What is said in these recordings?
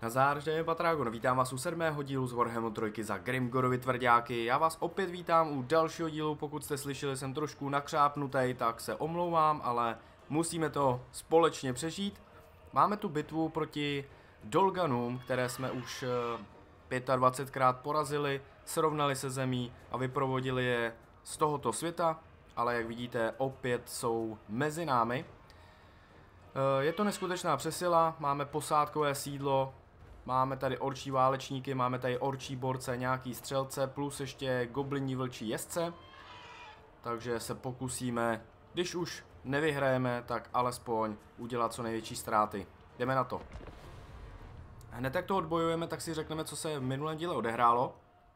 Nazdar, že je Patrágon, vítám vás u 7. dílu z Warhammeru 3 za Grimgorovi tvrďáky. Já vás opět vítám u dalšího dílu, pokud jste slyšeli, jsem trošku nakřápnutej, tak se omlouvám, ale musíme to společně přežít. Máme tu bitvu proti Dolganům, které jsme už 25krát porazili, srovnali se zemí a vyprovodili je z tohoto světa, ale jak vidíte, opět jsou mezi námi. Je to neskutečná přesila, máme posádkové sídlo, máme tady orčí válečníky, máme tady orčí borce, nějaký střelce, plus ještě gobliní vlčí jezdce. Takže se pokusíme, když už nevyhrajeme, tak alespoň udělat co největší ztráty. Jdeme na to. Hned jak to odbojujeme, tak si řekneme, co se v minulém díle odehrálo.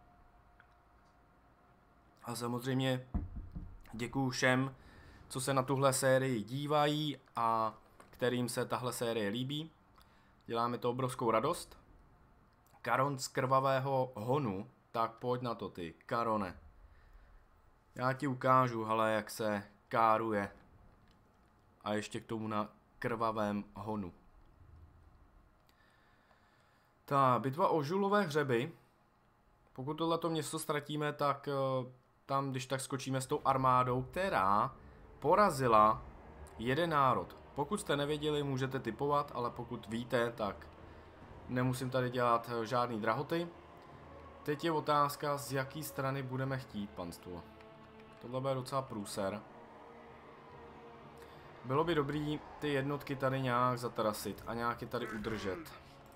A samozřejmě děkuju všem, co se na tuhle sérii dívají a kterým se tahle série líbí. Dělá mi to obrovskou radost. Karon z krvavého honu, tak pojď na to ty, Karone. Já ti ukážu, hele, jak se káruje. A ještě k tomu na krvavém honu. Ta bitva o Žulové hřeby. Pokud tohleto město ztratíme, tak tam když tak skočíme s tou armádou, která porazila jeden národ. Pokud jste nevěděli, můžete tipovat, ale pokud víte, tak nemusím tady dělat žádný drahoty. Teď je otázka, z jaký strany budeme chtít, panstvo. Tohle bude docela průser. Bylo by dobrý ty jednotky tady nějak zatarasit a nějak je tady udržet.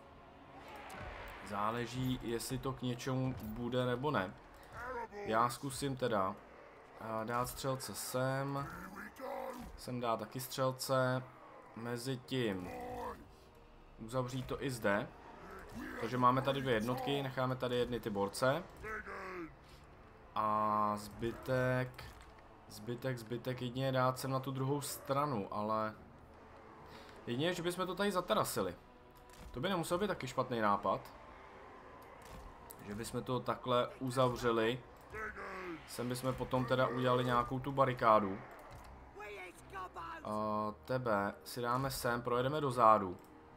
Záleží, jestli to k něčemu bude nebo ne. Já zkusím teda dát střelce sem dát taky střelce, mezi tím uzavřít to i zde, takže máme tady dvě jednotky, necháme tady jedny ty borce a zbytek jedině dát sem na tu druhou stranu, ale jedině, že bychom to tady zatarasili. To by nemusel být taky špatný nápad, že bychom to takhle uzavřeli, sem bychom potom teda udělali nějakou tu barikádu. Tebe si dáme sem, projedeme do zádu.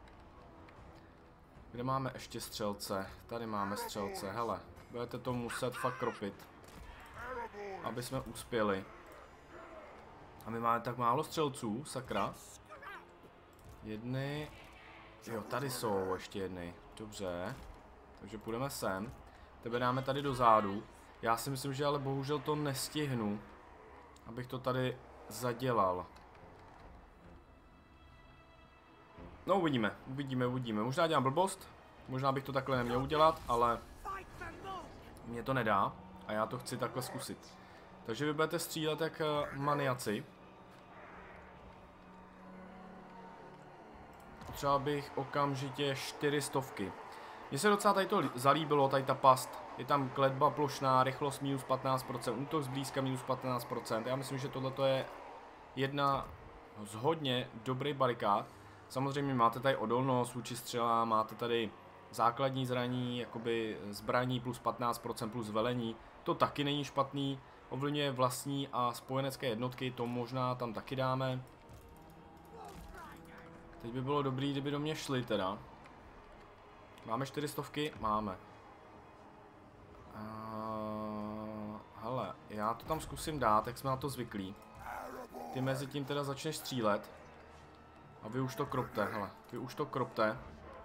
Kde máme ještě střelce? Tady máme střelce, hele. Budete to muset fakt kropit, aby jsme uspěli. A my máme tak málo střelců, sakra. Jedny. Jo, tady jsou ještě jedny. Dobře. Takže půjdeme sem. Tebe dáme tady do zádu. Já si myslím, že ale bohužel to nestihnu, abych to tady zadělal. No uvidíme. Možná dělám blbost, možná bych to takhle neměl udělat, ale mě to nedá a já to chci takhle zkusit. Takže vy budete střílet jak maniaci. Potřeba bych okamžitě 400. Mně se docela tady to zalíbilo, tady ta past. Je tam kletba plošná, rychlost minus 15%, útok zblízka minus 15%. Já myslím, že tohle je jedna z hodně dobrých barikád. Samozřejmě máte tady odolnost vůči střelám, máte tady základní zraní, jakoby zbraní plus 15% plus velení. To taky není špatný, ovlivňuje vlastní a spojenecké jednotky, to možná tam taky dáme. Teď by bylo dobrý, kdyby do mě šli teda. Máme 400? Máme. Hele, já to tam zkusím dát, jak jsme na to zvyklí. Ty mezi tím teda začneš střílet. A vy už to kropte, hele, vy už to kropte.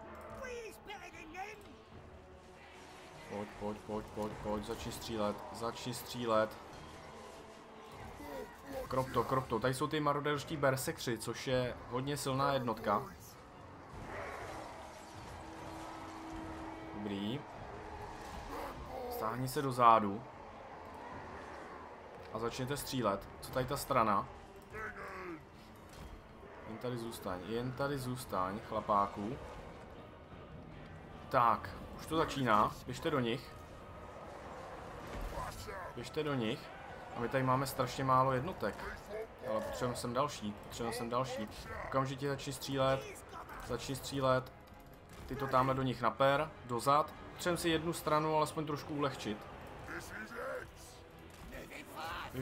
Pojď, začni střílet. Krop to, tady jsou ty maroderští bersekři, což je hodně silná jednotka. Dobrý. Stáhni se do zádu. A začněte střílet. Co tady ta strana? Jen tady zůstaň, chlapáku. Tak, už to začíná, běžte do nich. A my tady máme strašně málo jednotek. Ale potřebujeme sem další. Okamžitě začni střílet. Ty to tamhle do nich naper, dozad. Potřebujeme si jednu stranu alespoň trošku ulehčit. Běž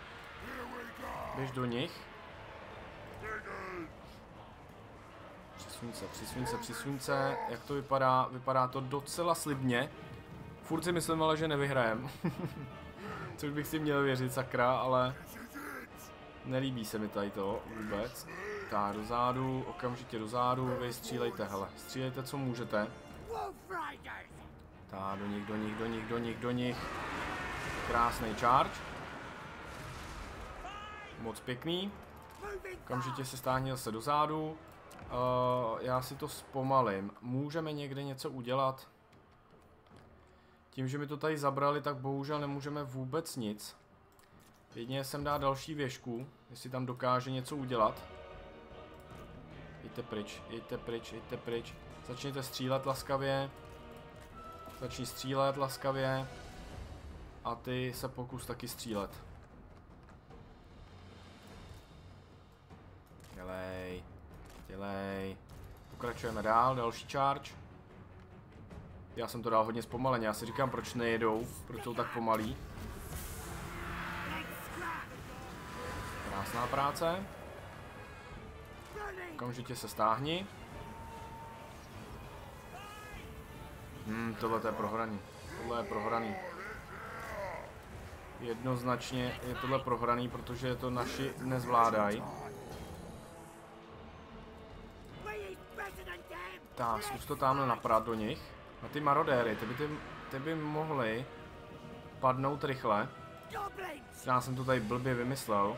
do nich. Přisuň se. Jak to vypadá? Vypadá to docela slibně. Furt si myslím ale, že nevyhrajem. Což bych si měl věřit, sakra, ale nelíbí se mi tady to vůbec. Tak, dozadu, okamžitě dozadu, vy střílejte, hele, střílejte, co můžete. Tak, do nich. Krásný charge. Moc pěkný. Okamžitě se stáhni zase dozadu. Já si to zpomalím. Můžeme někde něco udělat? Tím, že mi to tady zabrali, tak bohužel nemůžeme vůbec nic. Jedině jsem dá další věžku, jestli tam dokáže něco udělat. Jeďte pryč. Začněte střílet laskavě. Začni střílet laskavě. A ty se pokus taky střílet. Dělej. Pokračujeme dál, další charge. Já jsem to dal hodně zpomaleně, já si říkám, proč nejedou, proč jsou tak pomalí. Krásná práce. Okamžitě se stáhni. Tohle je prohraný. Jednoznačně je tohle prohraný, protože to naši nezvládají. Tak, zkus to tamhle naprat do nich. Na ty marodéry, ty by mohly padnout rychle. Já jsem to tady blbě vymyslel.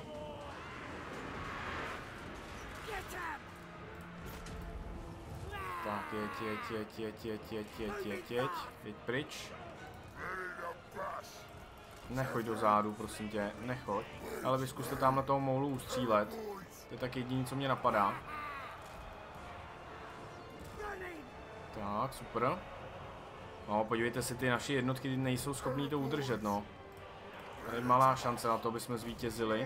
Tak, jeď pryč. Nechoď do zádu, prosím tě, nechoď. Ale vy zkuste tam na toho moulu ustřílet. To je tak jediné, co mě napadá. Tak, super. No, podívejte si, ty naše jednotky nejsou schopný to udržet, no. Tady je malá šance na to, aby jsme zvítězili.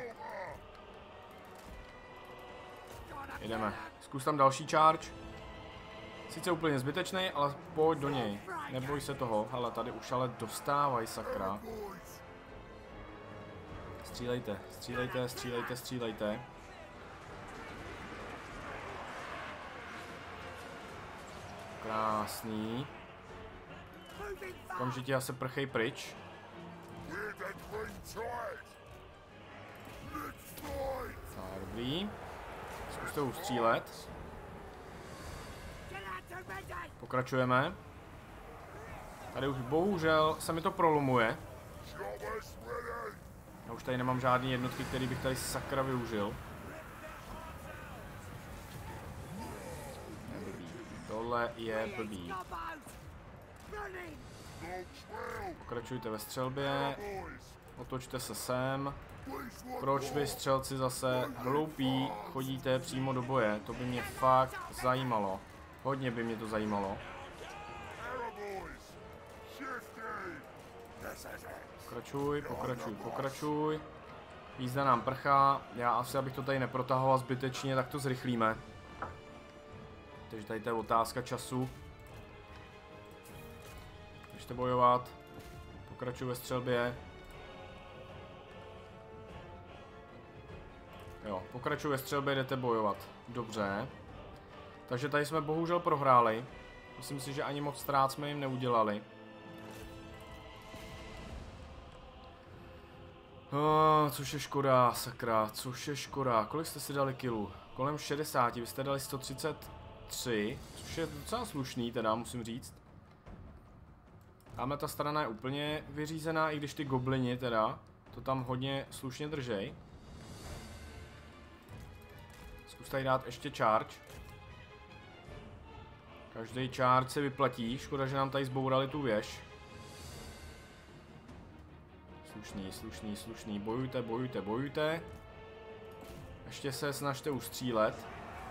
Jdeme. Zkus tam další charge. Sice úplně zbytečný, ale pojď do něj. Neboj se toho. Hele, tady už ale dostávaj, sakra. Střílejte. Krásný. Okamžitě se prchej pryč. Tak, dobrý. Zkuste ustřílet. Pokračujeme. Tady už bohužel se mi to prolomuje. Já už tady nemám žádný jednotky, který bych tady sakra využil. Tohle je blbý. Pokračujte ve střelbě. Otočte se sem. Proč vy střelci zase hloupí chodíte přímo do boje? To by mě fakt zajímalo. Hodně by mě to zajímalo. Pokračuj. Jízda nám prchá. Já asi, abych to tady neprotahoval zbytečně, tak to zrychlíme. Takže tady to je otázka času. Běžte bojovat. Pokračuj ve střelbě. Jo, pokračuj ve střelbě, jdete bojovat. Dobře. Takže tady jsme bohužel prohráli. Myslím si, že ani moc ztrát jsme jim neudělali. Což je škoda, sakra, což je škoda. Kolik jste si dali kilů? Kolem 60, vy jste dali 133, což je docela slušný, teda musím říct. Tamhle ta strana je úplně vyřízená, i když ty goblini teda to tam hodně slušně držej. Zkus tady dát ještě charge. Každý charge se vyplatí, škoda, že nám tady zbourali tu věž. Slušný, bojujte. Ještě se snažte ustřílet.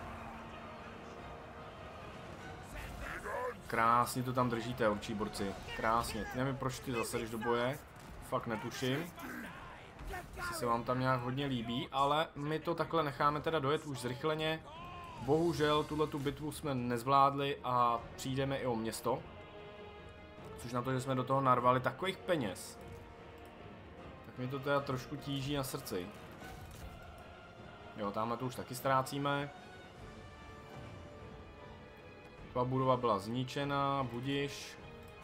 Krásně to tam držíte, určití borci. Krásně. Nevím, proč ty zase jdeš do boje. Fakt netuším. Jestli se vám tam nějak hodně líbí, ale my to takhle necháme teda dojet už zrychleně. Bohužel tuhletu bitvu jsme nezvládli a přijdeme i o město. Což na to, že jsme do toho narvali takových peněz. Tak mi to teda trošku tíží na srdci. Jo, tamhle to už taky ztrácíme. Ta budova byla zničena, budiš.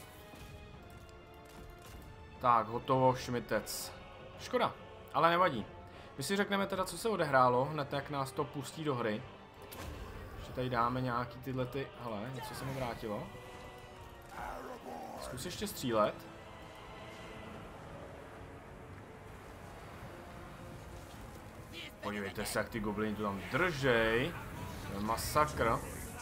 Tak, hotovo, šmitec. Škoda, ale nevadí. My si řekneme teda, co se odehrálo, hned jak nás to pustí do hry. Že tady dáme nějaký tyhle ty... Hele, něco se mi vrátilo. Zkus ještě střílet. Podívejte se, jak ty gobliny tu tam držej. To je masakr.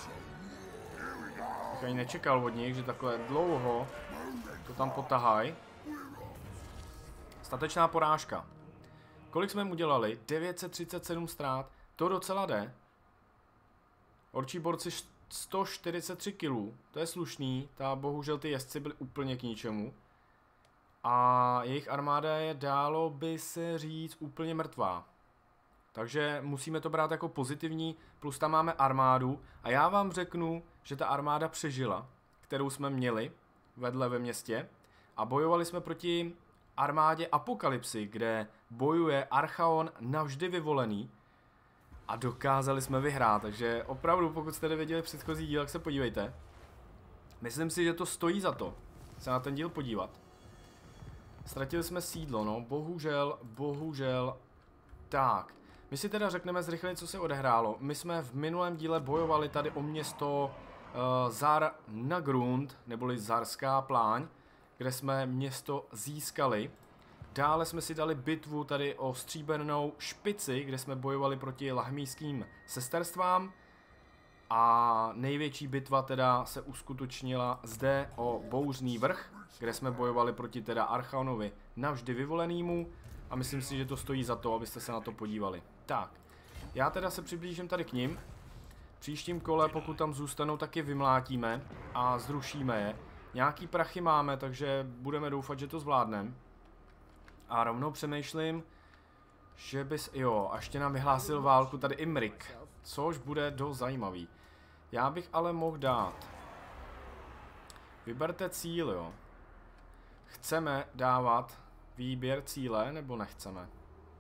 Tak ani nečekal od nich, že takhle dlouho to tam potahaj. Statečná porážka. Kolik jsme mu dělali? 937 ztrát. To docela jde. Orčí borci 143 kg. To je slušný. Bohužel ty jezdci byly úplně k ničemu. A jejich armáda je, dálo by se říct, úplně mrtvá. Takže musíme to brát jako pozitivní, plus tam máme armádu. A já vám řeknu, že ta armáda přežila, kterou jsme měli vedle ve městě. A bojovali jsme proti armádě Apokalypsy, kde bojuje Archaon navždy vyvolený. A dokázali jsme vyhrát, takže opravdu, pokud jste nevěděli předchozí díl, tak se podívejte. Myslím si, že to stojí za to se na ten díl podívat. Ztratili jsme sídlo, no, bohužel. Tak, my si teda řekneme zrychleně, co se odehrálo. My jsme v minulém díle bojovali tady o město Zar Nagrund, neboli Zarská pláň, kde jsme město získali. Dále jsme si dali bitvu tady o Stříbrnou špici, kde jsme bojovali proti lahmijským sesterstvám. A největší bitva teda se uskutečnila zde o Bouřný vrch, kde jsme bojovali proti teda Archaonovi navždy vyvolenýmu. A myslím si, že to stojí za to, abyste se na to podívali. Tak, já teda se přiblížím tady k nim. Příštím kole, pokud tam zůstanou, tak je vymlátíme a zrušíme je. Nějaký prachy máme, takže budeme doufat, že to zvládneme. A rovnou přemýšlím, že bys... Jo, a ještě nám vyhlásil válku tady Imrik, což bude dost zajímavý. Já bych ale mohl dát... Vyberte cíl, jo. Chceme dávat výběr cíle, nebo nechceme?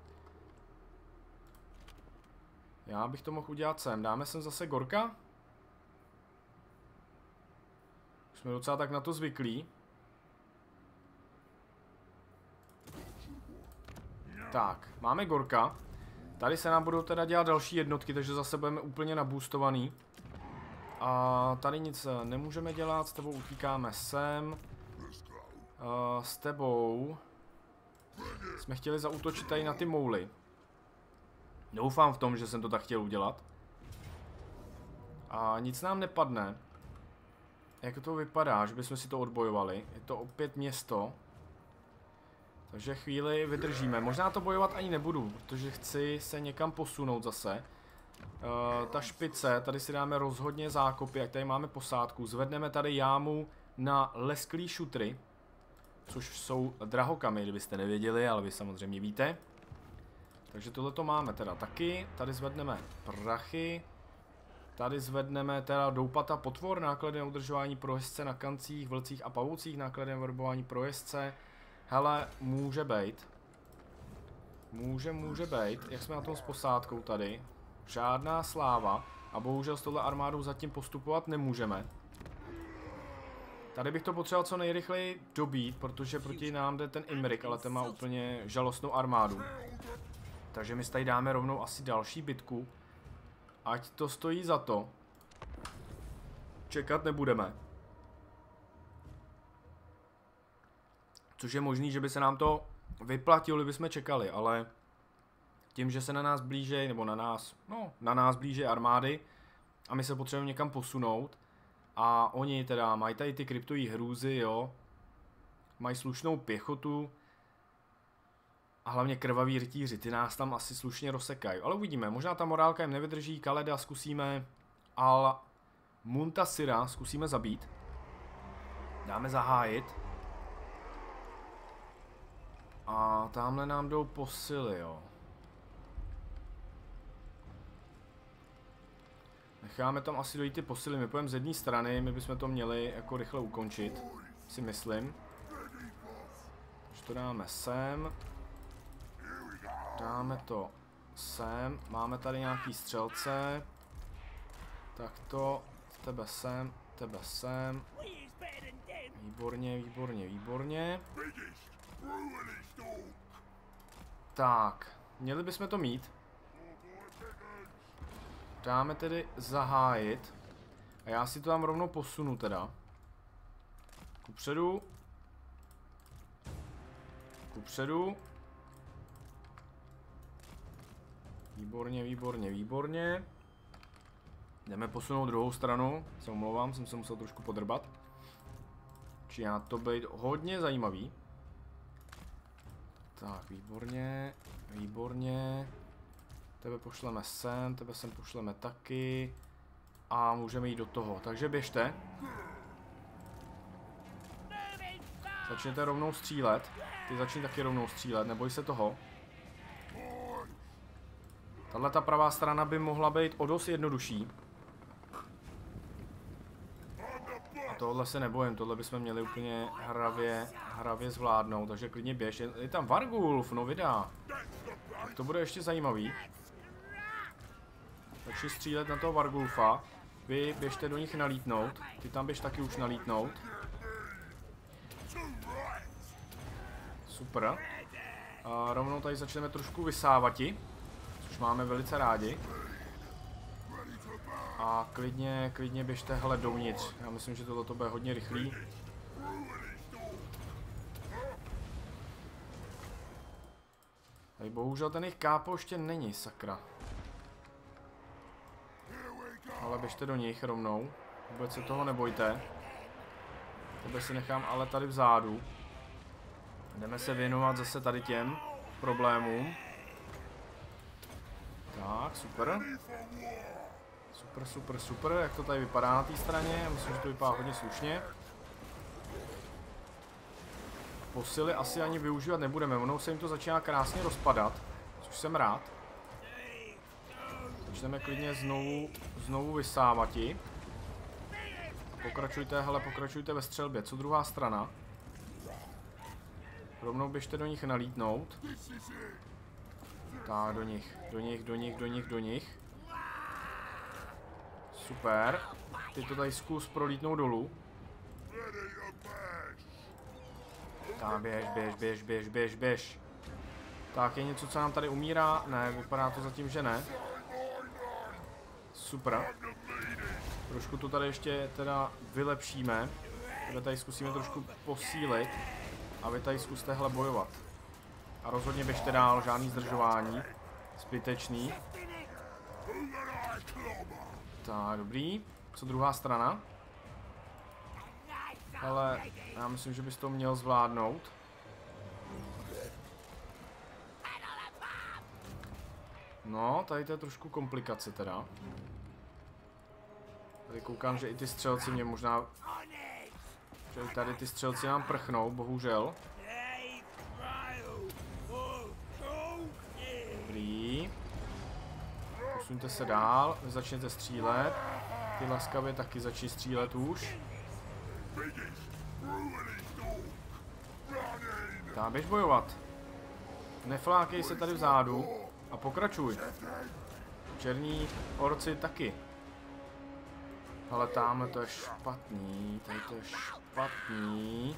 Já bych to mohl udělat sem. Dáme sem zase Gorka? Jsme docela tak na to zvyklí. Tak, máme Gorka. Tady se nám budou teda dělat další jednotky, takže zase budeme úplně naboostovaný. A tady nic nemůžeme dělat, s tebou utíkáme sem. S tebou jsme chtěli zaútočit tady na ty mouly. Doufám v tom, že jsem to tak chtěl udělat. A nic nám nepadne. Jak to vypadá, že bychom si to odbojovali? Je to opět město. Takže chvíli vydržíme. Možná to bojovat ani nebudu, protože chci se někam posunout zase. Ta špice, tady si dáme rozhodně zákopy, jak tady máme posádku. Zvedneme tady jámu na lesklý šutry, což jsou drahokamy, kdybyste nevěděli, ale vy samozřejmě víte. Takže tohle to máme teda taky. Tady zvedneme prachy. Tady zvedneme teda doupata potvor, náklady na udržování pro jezdce na kancích, vlcích a pavoucích, náklady na verbování pro jezdce. Hele, může bejt. Může bejt. Jak jsme na tom s posádkou tady? Žádná sláva. A bohužel s touhle armádou zatím postupovat nemůžeme. Tady bych to potřeboval co nejrychleji dobít, protože proti nám jde ten Imrik, ale ten má úplně žalostnou armádu. Takže my tady dáme rovnou asi další bitku. Ať to stojí za to. Čekat nebudeme. Což je možný, že by se nám to vyplatilo, kdyby jsme čekali, ale tím, že se na nás blíží, nebo na nás blíží armády a my se potřebujeme někam posunout a oni teda mají tady ty kryptoví hrůzy, jo, mají slušnou pěchotu a hlavně krvaví rytíři, ty nás tam asi slušně rozsekají, ale uvidíme, možná ta morálka jim nevydrží, Kaleda zkusíme, Al Muntasira zkusíme zabít, dáme zahájit. A tamhle nám jdou posily, jo. Necháme tam asi dojít ty posily, my půjdeme z jedné strany, my bychom to měli jako rychle ukončit, si myslím. Takže to dáme sem. Dáme to sem, máme tady nějaký střelce. Tak to tebe sem. Výborně, výborně, výborně. Tak, měli bychom to mít. Dáme tedy zahájit. A já si to tam rovnou posunu teda. Kupředu. Kupředu. Výborně, výborně, výborně. Jdeme posunout druhou stranu. Se omlouvám, jsem se musel trošku podrbat. Či já to být hodně zajímavý. Tak, výborně, výborně. Tebe pošleme sem, tebe sem pošleme taky. A můžeme jít do toho, takže běžte. Začněte rovnou střílet. Ty začni taky rovnou střílet, neboj se toho. Tahle ta pravá strana by mohla být o dost jednodušší. A tohle se nebojím, tohle bychom měli úplně hravě zvládnout, takže klidně běž. Je tam Vargulf, no vydá. Tak to bude ještě zajímavý. Začni střílet na toho Vargulfa. Vy běžte do nich nalítnout. Ty tam běž taky už nalítnout. Super. A rovnou tady začneme trošku vysávati. Což máme velice rádi. A klidně běžte hele dovnitř. Já myslím, že tohle bude hodně rychlý. Tady bohužel ten jejich kápo ještě není, sakra. Ale běžte do nich rovnou. Vůbec se toho nebojte. Tebe si nechám ale tady vzadu. Jdeme se věnovat zase tady těm problémům. Tak, super. Super, super, super. Jak to tady vypadá na té straně? Já myslím, že to vypadá hodně slušně. Posily asi ani využívat nebudeme. Ono se jim to začíná krásně rozpadat. Což jsem rád. Začneme klidně znovu vysávati. Pokračujte, hele, pokračujte ve střelbě. Co druhá strana? Rovnou běžte do nich nalítnout. Tak, do nich. Super. Teď to tady zkus prolítnout dolů. Tak, běž. Tak, je něco, co nám tady umírá? Ne, vypadá to zatím, že ne. Super. Trošku to tady ještě teda vylepšíme. Tebe tady zkusíme trošku posílit. A vy tady zkuste hele bojovat. A rozhodně běžte dál, žádný zdržování. Zbytečný. Tak, dobrý. Co druhá strana? Ale já myslím, že bys to měl zvládnout. No, tady to je trošku komplikace teda. Tady koukám, že i ty střelci mě možná... Že i tady ty střelci nám prchnou, bohužel. Dobrý. Posuňte se dál, vy začněte střílet. Ty laskavě taky začni střílet už. Tak, běž bojovat. Neflákej se tady vzadu a pokračuj. Černí orci taky. Ale tamhle to je špatný, tady to je špatný.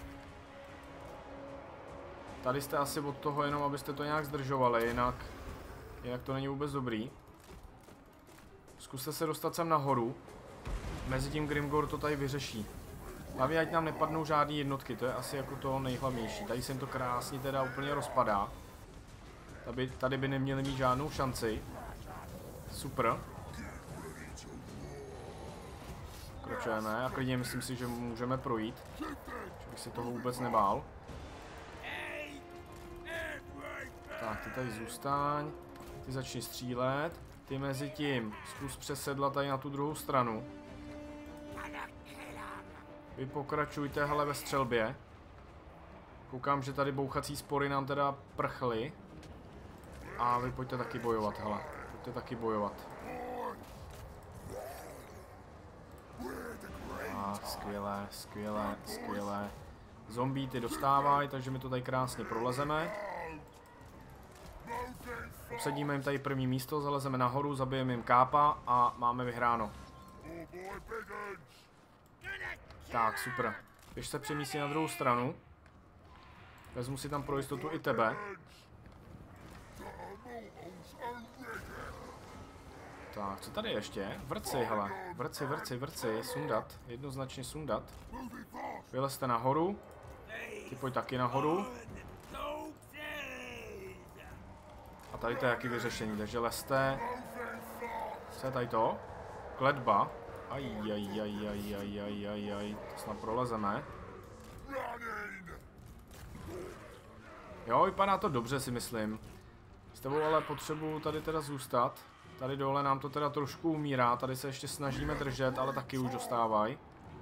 Tady jste asi od toho jenom, abyste to nějak zdržovali, jinak to není vůbec dobrý. Zkuste se dostat sem nahoru. Mezitím Grimgor to tady vyřeší. Hlavně ať nám nepadnou žádný jednotky, to je asi jako to nejhlavnější. Tady se jim to krásně teda úplně rozpadá. Tady by neměli mít žádnou šanci. Super. Pokračujeme a klidně myslím si, že můžeme projít. Že bych se toho vůbec nebál. Tak, ty tady zůstaň. Ty začni střílet. Ty mezi tím zkus přesedlat tady na tu druhou stranu. Vy pokračujte hele ve střelbě. Koukám, že tady bouchací spory nám teda prchly. A vy pojďte taky bojovat, hele. Pojďte taky bojovat. Tak, skvěle, skvěle, skvěle. Zombí ty dostávají, takže my to tady krásně prolezeme. Obsadíme jim tady první místo, zalezeme nahoru, zabijeme jim kápa a máme vyhráno. Tak, super. Běž se přemístit na druhou stranu. Vezmu si tam pro jistotu i tebe. Tak, co tady ještě? Vrci, hele. Vrci. Sundat. Jednoznačně sundat. Vylezte nahoru. Ty pojď taky nahoru. A tady to je jaký vyřešení, takže lezte. Co je tady to? Kletba. Aj. To snad prolezeme. Jo, vypadá to dobře, si myslím. S tebou ale potřebuju tady teda zůstat. Tady dole nám to teda trošku umírá, tady se ještě snažíme držet, ale taky už dostávají.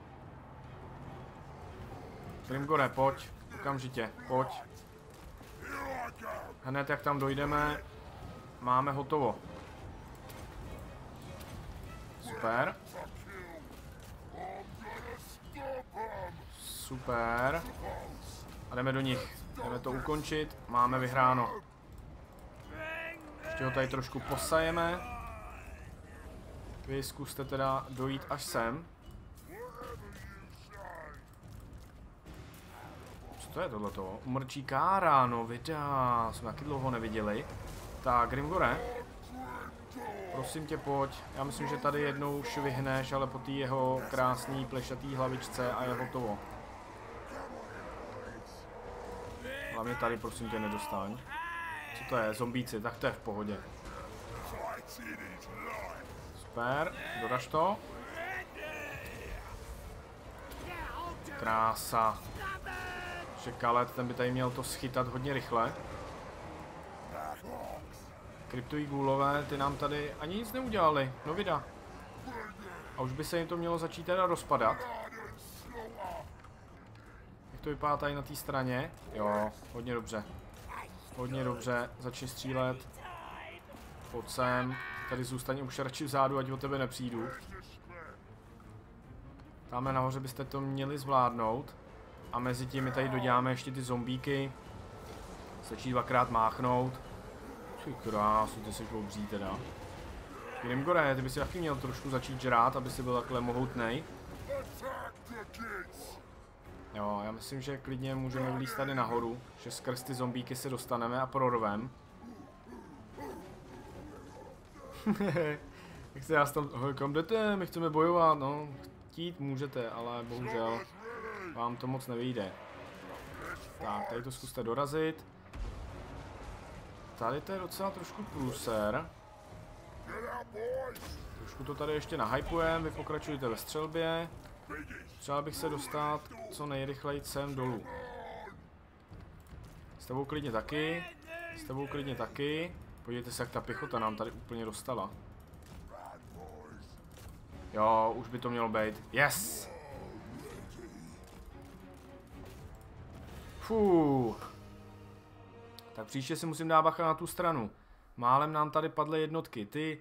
Grimgore, pojď, okamžitě, pojď. Hned jak tam dojdeme, máme hotovo. Super. Super. A jdeme do nich. Jdeme to ukončit, máme vyhráno. Ještě ho tady trošku posajeme. Vy zkuste teda dojít až sem. Co to je tohleto? Umrčí kára, no vydá. Jsme taky dlouho neviděli. Tak, Grimgore. Prosím tě, pojď. Já myslím, že tady jednou už vyhneš, ale po té jeho krásný plešatý hlavičce a je hotovo. Hlavně tady, prosím tě, nedostaň. Co to je? Zombíci, tak to je v pohodě. Super, dodaš to. Krása. Kalet, ten by tady měl to schytat hodně rychle. Kryptoví gůlové, ty nám tady ani nic neudělali, no vida. A už by se jim to mělo začít teda rozpadat. Jak to vypadá tady na té straně? Jo, hodně dobře. Hodně dobře, začni střílet. Pojď sem. Tady zůstaň už radši vzadu, ať o tebe nepřijdu. Tamhle nahoře byste to měli zvládnout. A mezi tím my tady doděláme ještě ty zombíky. Stačí dvakrát máchnout. Ty krásu, ty jsi obří teda. Grimgore, ty by si taky měl trošku začít žrát, aby si byl takhle mohutnej. Jo, já myslím, že klidně můžeme vylízt tady nahoru, že skrz ty zombíky se dostaneme a prorvem. Jak se já tam, kam jdete, my chceme bojovat, no, chtít můžete, ale bohužel vám to moc nevyjde. Tak, tady to zkuste dorazit. Tady to je docela trošku průser. Trošku to tady ještě nahypujeme, vy pokračujete ve střelbě. Třeba bych se dostat co nejrychleji sem dolů. S tebou klidně taky. S tebou klidně taky. Podívejte se, jak ta pěchota nám tady úplně dostala. Jo, už by to mělo být. Yes! Fuh. Tak příště si musím dát bacha na tu stranu. Málem nám tady padly jednotky. Ty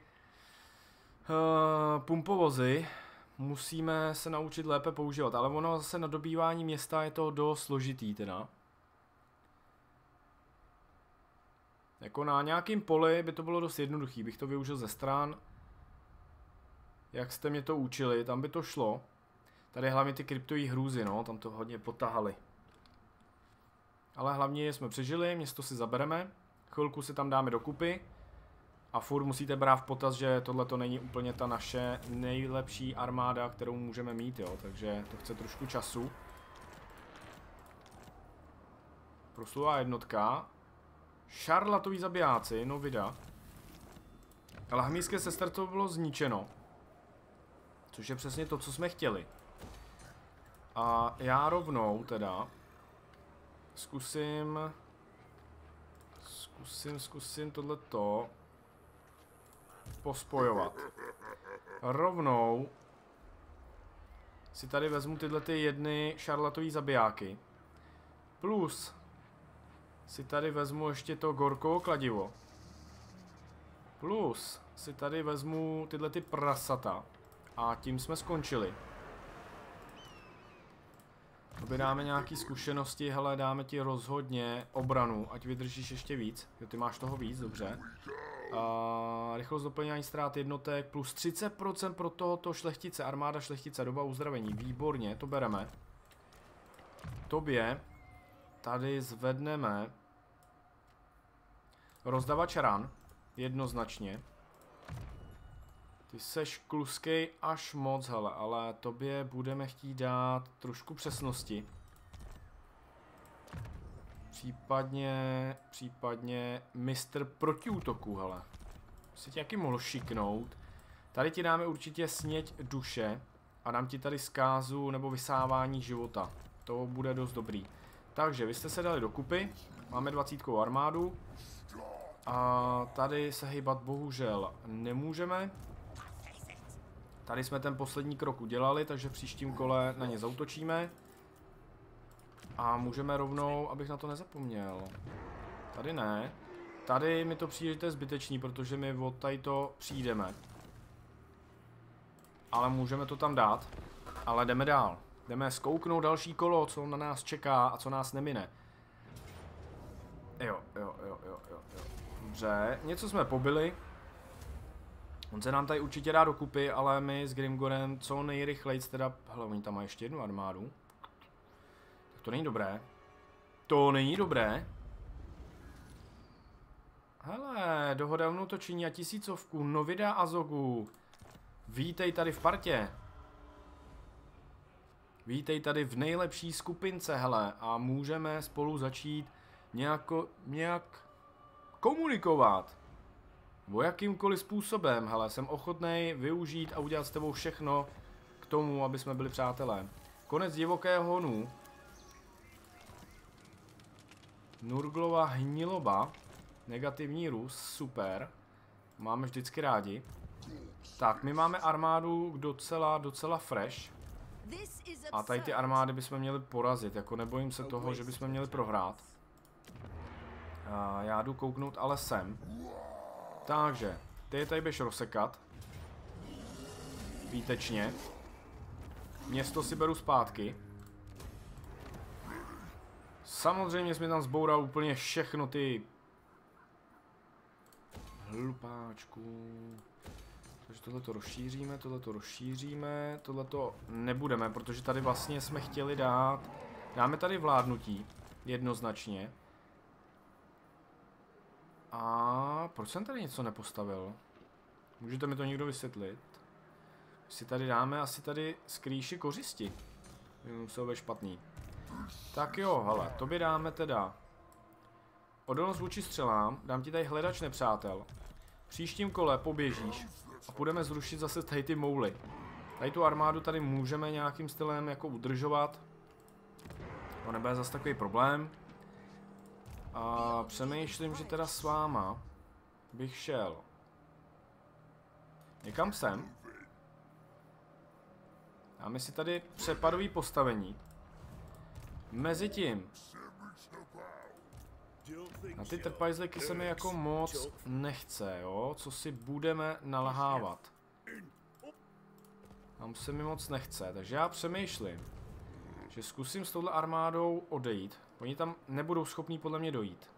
pumpovozy musíme se naučit lépe používat, ale ono zase na dobývání města je to dost složitý teda. Jako na nějakém poli by to bylo dost jednoduchý, bych to využil ze stran. Jak jste mě to učili, tam by to šlo. Tady hlavně ty kryptové hrůzy, no, tam to hodně potahali. Ale hlavně jsme přežili, město si zabereme, chvilku si tam dáme dokupy. A furt musíte brát v potaz, že tohle to není úplně ta naše nejlepší armáda, kterou můžeme mít, jo, takže to chce trošku času. Proslulá jednotka. Šarlatoví zabijáci, no vida. Lahmijské sestr to bylo zničeno. Což je přesně to, co jsme chtěli. A já rovnou teda zkusím tohleto pospojovat. Rovnou si tady vezmu tyhle ty jedny šarlatový zabijáky. Plus si tady vezmu ještě to gorkovo kladivo. Plus si tady vezmu tyhle ty prasata. A tím jsme skončili. Tobě dáme nějaký zkušenosti, hele, dáme ti rozhodně obranu, ať vydržíš ještě víc. Jo, ty máš toho víc, dobře. Rychlost doplňování ztrát jednotek plus 30% pro tohoto šlechtice, armáda šlechtice, doba uzdravení, výborně, to bereme. Tobě tady zvedneme rozdavač ran, jednoznačně. Ty seš kluskej až moc, hele, ale tobě budeme chtít dát trošku přesnosti. Případně mistr protiútoku, hele. Si tě jaký mohl šiknout. Tady ti dáme určitě sněť duše a dám ti tady zkázu nebo vysávání života. To bude dost dobrý. Takže vy jste se dali dokupy, máme 20 armádu. A tady se hejbat bohužel nemůžeme. Tady jsme ten poslední krok udělali, takže v příštím kole na ně zaútočíme. A můžeme rovnou, abych na to nezapomněl. Tady ne. Tady mi to přijde, že to je zbytečný, protože my od tady to přijdeme. Ale můžeme to tam dát. Ale jdeme dál. Jdeme zkouknout další kolo, co na nás čeká a co nás nemine. Jo. Dobře, něco jsme pobili. On se nám tady určitě dá dokupy, ale my s Grimgorem co nejrychleji, teda, hele, oni tam mají ještě jednu armádu. Tak to není dobré. To není dobré. Hele, dohoda o točení a 1000, Novida a Zogu. Vítej tady v partě. Vítej tady v nejlepší skupince, hele, a můžeme spolu začít nějak komunikovat. O jakýmkoliv způsobem, hele, jsem ochotnej využít a udělat s tebou všechno k tomu, aby jsme byli přátelé. Konec divokého honu. Nurglova hniloba. Negativní růst, super. Máme vždycky rádi. Tak, my máme armádu docela fresh. A tady ty armády bychom měli porazit, jako nebojím se toho, že bychom měli prohrát. Já jdu kouknout ale sem. Takže, ty je tady budeš rozsekat. Výtečně. Město si beru zpátky. Samozřejmě jsme tam zboural úplně všechno ty... Hlupáčku. Takže tohleto rozšíříme, tohleto nebudeme, protože tady vlastně jsme chtěli dát... Dáme tady vládnutí, jednoznačně. A proč jsem tady něco nepostavil? Můžete mi to někdo vysvětlit? Si tady dáme asi tady skrýši kořisti. Musel být špatný. Tak jo, hele, tobě dáme teda odolnost vůči střelám, dám ti tady hledač nepřátel. V příštím kole poběžíš a půjdeme zrušit zase tady ty mouly. Tady tu armádu tady můžeme nějakým stylem jako udržovat. To nebude zase takový problém. A přemýšlím, že teda s váma bych šel někam sem. Dáme si tady přepadový postavení. Mezitím na ty trpajzliky se mi jako moc nechce, jo? Co si budeme nalhávat. Tam se mi moc nechce, takže já přemýšlím, že zkusím s touhle armádou odejít. Oni tam nebudou schopní podle mě dojít.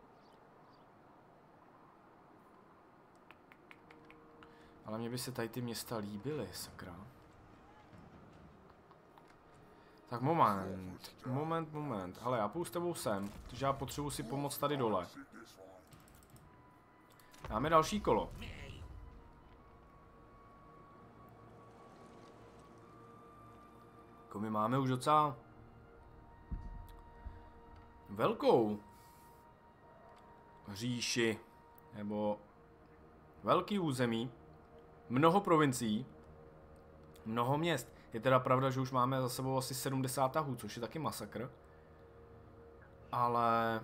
Ale mně by se tady ty města líbily, sakra. Tak moment. Hele, já půjdu s tebou sem, protože já potřebuji si pomoct tady dole. Dáme další kolo. Jako my máme už docela velkou říši, nebo velký území, mnoho provincií, mnoho měst. Je teda pravda, že už máme za sebou asi 70 tahů, což je taky masakr. Ale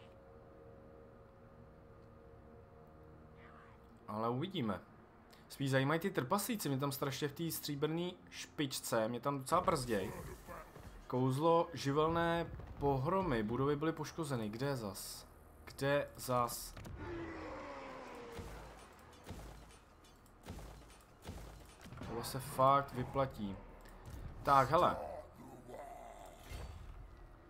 uvidíme. Spíš zajímají ty trpaslíci, mě tam strašně v té stříbrné špičce, mě tam docela brzděj. Kouzlo živelné pohromy, budovy byly poškozeny, kde zas? Tohle se fakt vyplatí. Tak, hele.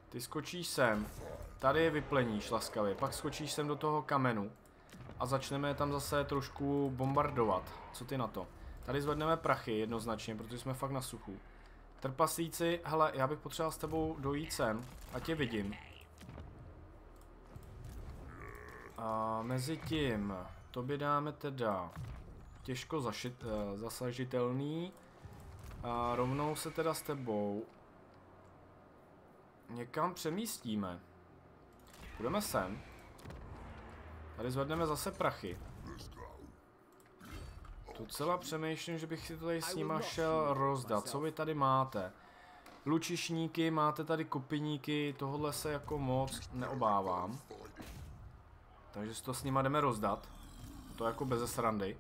Ty skočíš sem. Tady je vypleníš laskavě. Pak skočíš sem do toho kamenu. A začneme tam zase trošku bombardovat. Co ty na to? Tady zvedneme prachy jednoznačně, protože jsme fakt na suchu. Trpaslíci, hele, já bych potřeboval s tebou dojít sem. Ať tě vidím. A mezi tím, tobě dáme teda těžko zasažitelný. A rovnou se teda s tebou někam přemístíme. Půjdeme sem. Tady zvedneme zase prachy. Docela přemýšlím, že bych si to tady s nima šel rozdat. Co vy tady máte? Lučišníky, máte tady kopiníky, tohle se jako moc neobávám. Takže si to s nima jdeme rozdat. To jako beze srandy.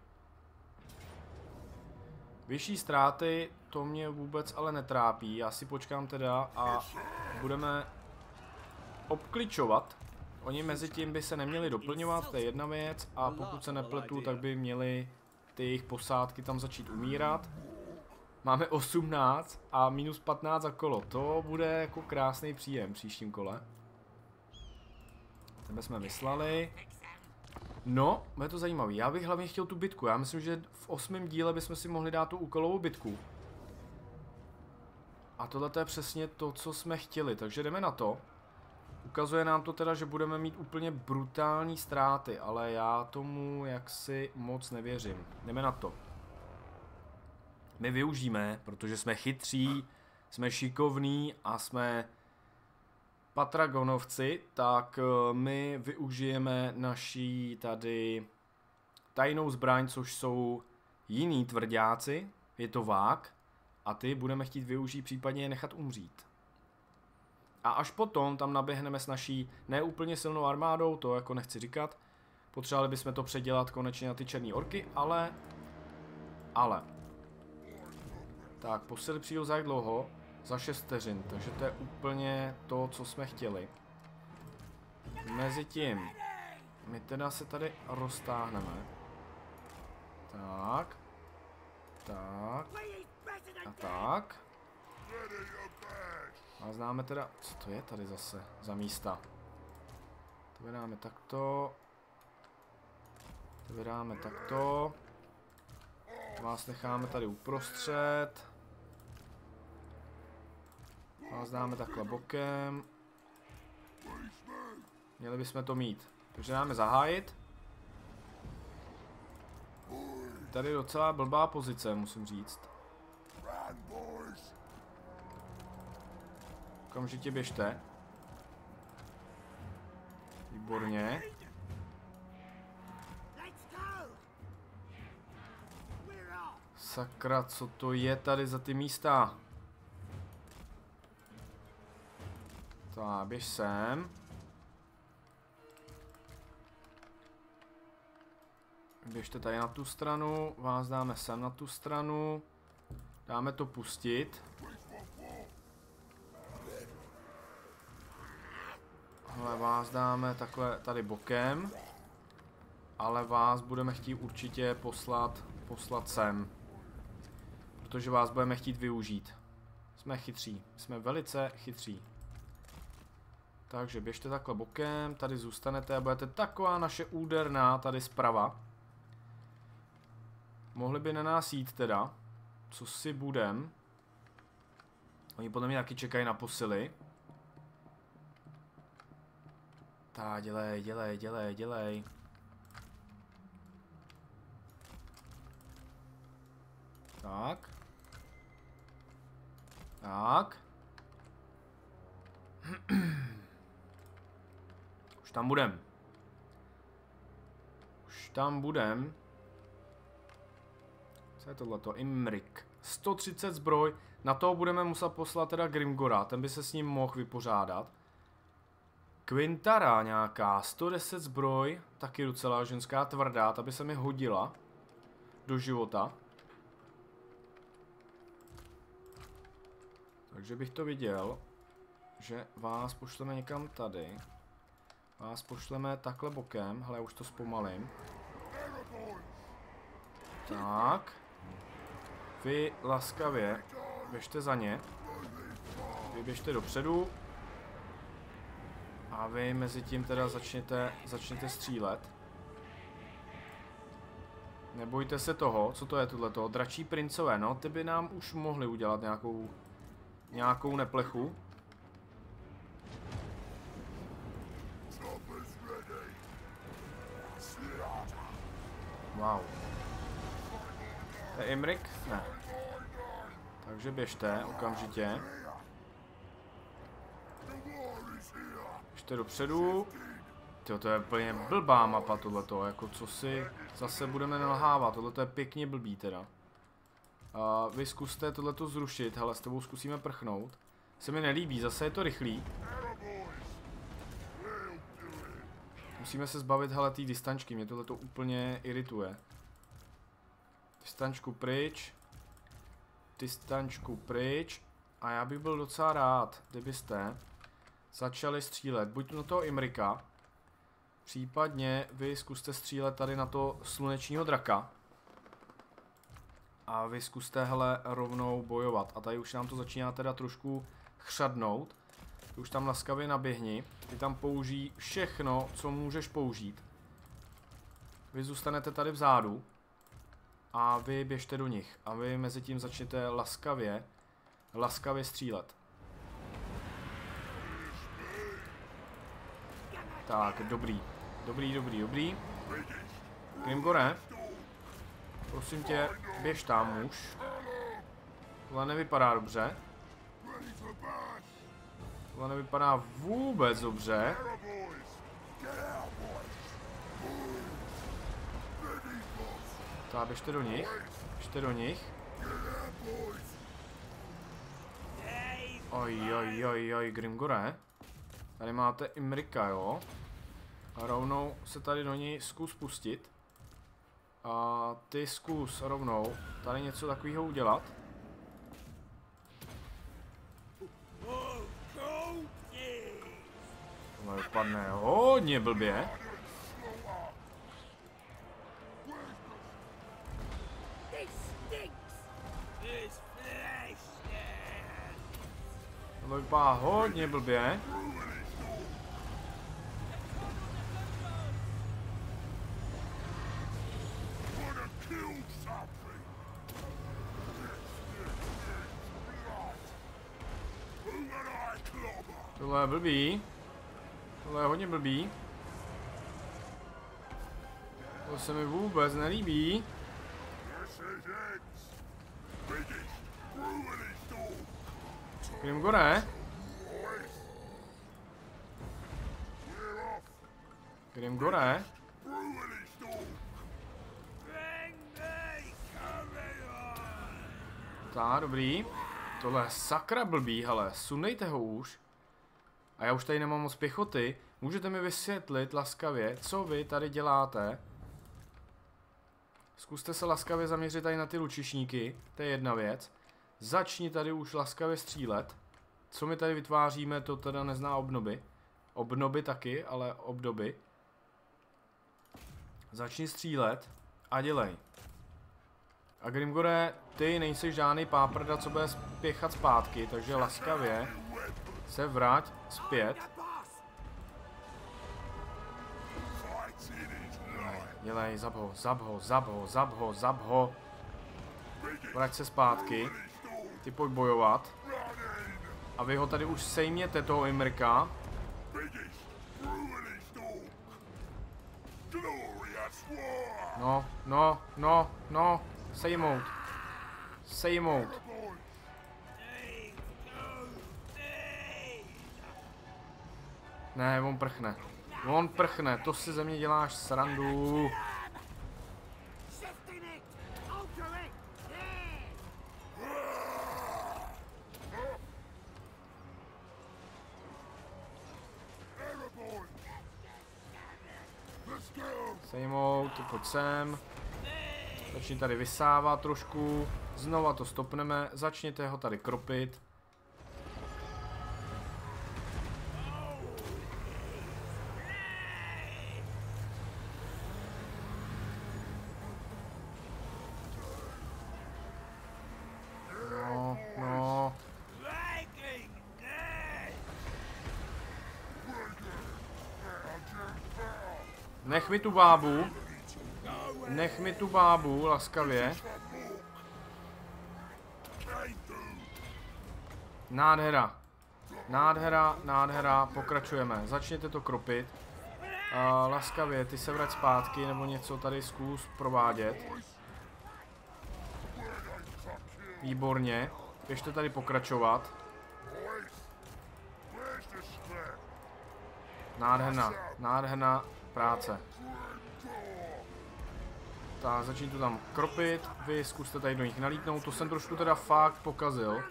Vyšší ztráty, to mě vůbec ale netrápí. Já si počkám teda a budeme obkličovat. Oni mezi tím by se neměli doplňovat, to je jedna věc. A pokud se nepletu, tak by měli ty jejich posádky tam začít umírat. Máme 18 a minus 15 za kolo. To bude jako krásný příjem v příštím kole. Tebe jsme vyslali. No, bude to zajímavý. Já bych hlavně chtěl tu bitku. Já myslím, že v 8. díle bychom si mohli dát tu úkolovou bitku. A tohle je přesně to, co jsme chtěli. Takže jdeme na to. Ukazuje nám to teda, že budeme mít úplně brutální ztráty, ale já tomu jaksi moc nevěřím. Jdeme na to. My využijeme, protože jsme chytří, jsme šikovní a jsme patragonovci, tak my využijeme naší tady tajnou zbraň, což jsou jiní tvrďáci, je to vák, a ty budeme chtít využít, případně je nechat umřít. A až potom tam naběhneme s naší neúplně silnou armádou, to jako nechci říkat, potřebovali bychom to předělat konečně na ty černé orky, ale. Tak, posily přijdou za jak dlouho? Za 6 vteřin, takže to je úplně to, co jsme chtěli. Mezitím, my teda se tady roztáhneme. Tak. Tak. A tak. A známe teda, co to je tady zase za místa. To vydáme takto. To vydáme takto. Vás necháme tady uprostřed. Vás dáme takhle bokem. Měli bychom to mít. Takže dáme zahájit. Tady je docela blbá pozice, musím říct. Okamžitě běžte. Výborně. Sakra, co to je tady za ty místa? Tak, běž sem. Běžte tady na tu stranu, vás dáme sem na tu stranu. Dáme to pustit. Ale vás dáme takhle tady bokem. Ale vás budeme chtít určitě poslat sem. Protože vás budeme chtít využít. Jsme chytří, jsme velice chytří. Takže běžte takhle bokem, tady zůstanete a budete taková naše úderná tady zprava. Mohli by na nás jít teda. Co si budem? Oni podle mě taky čekají na posily. Tak, dělej. Tak. Tak. Už tam budem. Co je tohleto? Imrik. 130 zbroj. Na to budeme muset poslat teda Grimgora. Ten by se s ním mohl vypořádat. Quintara nějaká. 110 zbroj. Taky docela ženská tvrdá. Ta by se mi hodila do života. Takže bych to viděl, že vás pošleme někam tady. Vás pošleme takhle bokem. Hele, já už to zpomalím. Tak. Vy laskavě běžte za ně. Vy běžte dopředu. A vy mezi tím teda začněte střílet. Nebojte se toho, co to je tohleto, dračí princové, no, ty by nám už mohli udělat nějakou neplechu. Wow. To je Imrik? Ne. Takže běžte okamžitě. Běžte dopředu. Tyjo, to je úplně blbá mapa tohleto, jako co si zase budeme nalhávat, tohleto je pěkně blbý teda. A vy zkuste tohleto zrušit, hele, s tebou zkusíme prchnout. Se mi nelíbí, zase je to rychlý. Musíme se zbavit, hele, té distančky, mě tohleto úplně irituje. Distančku pryč. Distančku pryč. A já bych byl docela rád, kdybyste začali střílet, buď na toho Imrika, případně vy zkuste střílet tady na to slunečního draka. A vy zkuste, hele, rovnou bojovat. A tady už nám to začíná teda trošku chřadnout. Ty už tam laskavě naběhni. Ty tam použij všechno, co můžeš použít. Vy zůstanete tady vzadu. A vy běžte do nich. A vy mezi tím začnete laskavě střílet. Tak, dobrý. Dobrý. Grimgore, prosím tě, běž tam už. Tohle nevypadá dobře. Tohle nevypadá vůbec dobře. Tak, běžte do nich. Oj, Grimgore. Tady máte Imrika, jo. A rovnou se tady do ní zkus pustit. A ty zkus rovnou tady něco takového udělat. Tohle vypadne hodně blbě. Tohle vypadá hodně blbě. Tohle je blbý. Tohle je hodně blbý. To se mi vůbec nelíbí. Grimgore. Grimgore. Tak, dobrý. Tohle je sakra blbý, hele, sundejte ho už. A já už tady nemám moc pěchoty. Můžete mi vysvětlit laskavě, co vy tady děláte? Zkuste se laskavě zaměřit tady na ty lučišníky, to je jedna věc. Začni tady už laskavě střílet. Co my tady vytváříme, to teda nezná obnoby. Obnoby taky, ale obdoby. Začni střílet a dělej. A Grimgore, ty nejsi žádný páprda, co bude spěchat zpátky, takže laskavě se vrať zpět. Dělej, zab ho. Vrať se zpátky. Ty pojď bojovat. A vy ho tady už sejměte, toho Imrika. No. Sejmout. Ne, on prchne, to si ze mě děláš srandu. Sejmout, pojď sem. Začni tady vysávat trošku. Znova to stopneme, začněte ho tady kropit. Nech mi tu bábu. Nech mi tu bábu, laskavě. Nádhera. Nádhera, nádhera, pokračujeme. Začněte to kropit. Laskavě, ty se vrať zpátky, nebo něco tady zkus provádět. Výborně. Běžte tady pokračovat. Nádherná, nádherná práce. Tak, začni to tam kropit. Vy zkuste tady do nich nalítnout. To jsem trošku teda fakt pokazil.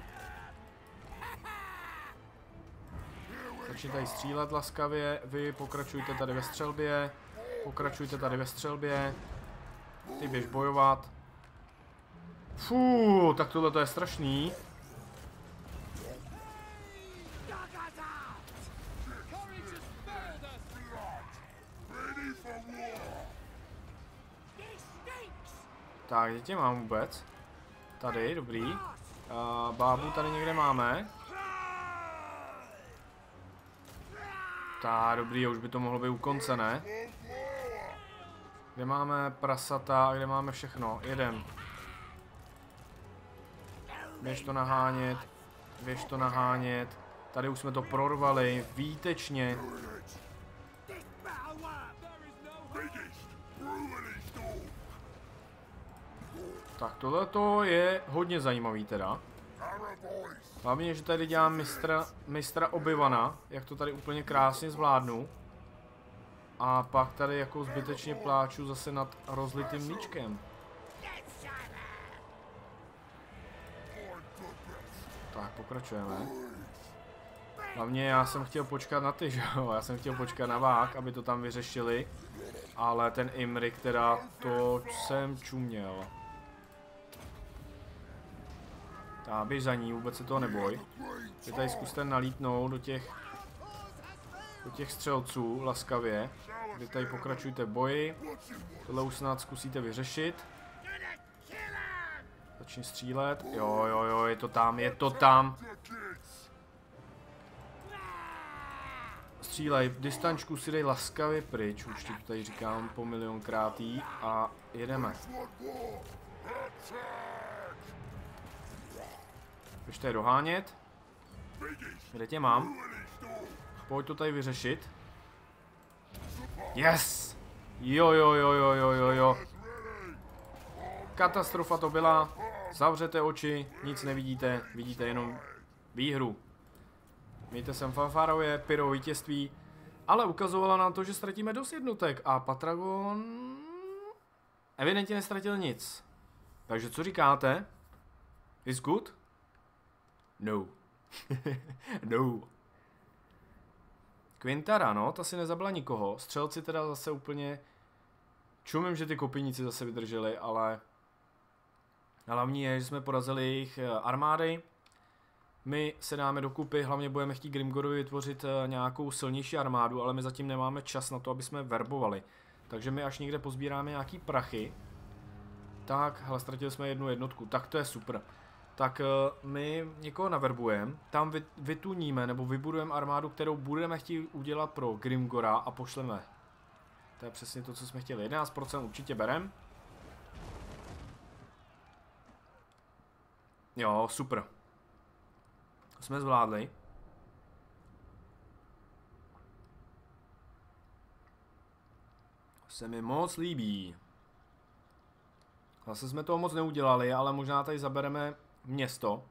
Začni tady střílet laskavě. Vy pokračujte tady ve střelbě. Pokračujte tady ve střelbě. Ty běž bojovat. Fú, tak tohle to je strašný. Tak, kde tě mám vůbec? Tady, dobrý. Bábu tady někde máme. Tak, dobrý, už by to mohlo být u konce, ne? Kde máme prasata a kde máme všechno? Jeden. Běž to nahánět. Běž to nahánět. Tady už jsme to prorvali. Výtečně. Tak tohleto je hodně zajímavý teda. Hlavně, že tady dělám mistra Obi-Wana, jak to tady úplně krásně zvládnu. A pak tady jako zbytečně pláču zase nad rozlitým mlíčkem. Tak, pokračujeme. Hlavně já jsem chtěl počkat na ty, že jo? Já jsem chtěl počkat na vák, aby to tam vyřešili. Ale ten Imrik teda, to jsem čuměl. Tak, běž za ní, vůbec se toho neboj. Vy tady zkuste nalítnout do těch střelců, laskavě. Vy tady pokračujte v boji. Tohle už snad zkusíte vyřešit. Začni střílet. Jo, jo, jo, je to tam, je to tam. Střílej, distančku si dej laskavě pryč, už ti to tady říkám po milionkrátý a jedeme. Běžte je dohánět. Kde tě mám? Pojď to tady vyřešit. Yes! Jo, jo, jo, jo, jo, jo, jo. Katastrofa to byla. Zavřete oči, nic nevidíte, vidíte jenom výhru. Mějte sem fanfárově, pyro vítězství, ale ukazovala nám to, že ztratíme dost jednotek a Patragon evidentně nestratil nic. Takže co říkáte? Is good? No. No. Quintara, no, ta si nezabila nikoho. Střelci teda zase úplně... Čumím, že ty kopíníci zase vydrželi, ale... Hlavní je, že jsme porazili jejich armády. My se dáme dokupy, hlavně budeme chtít Grimgorovi vytvořit nějakou silnější armádu, ale my zatím nemáme čas na to, aby jsme verbovali. Takže my až někde pozbíráme nějaký prachy. Tak, hele, ztratili jsme jednu jednotku, tak to je super. Tak my někoho naverbujeme, tam vytuníme nebo vybudujeme armádu, kterou budeme chtít udělat pro Grimgora a pošleme. To je přesně to, co jsme chtěli. 11% určitě berem. Jo, super. Jsme zvládli. Se mi moc líbí. Zase jsme toho moc neudělali, ale možná tady zabereme město.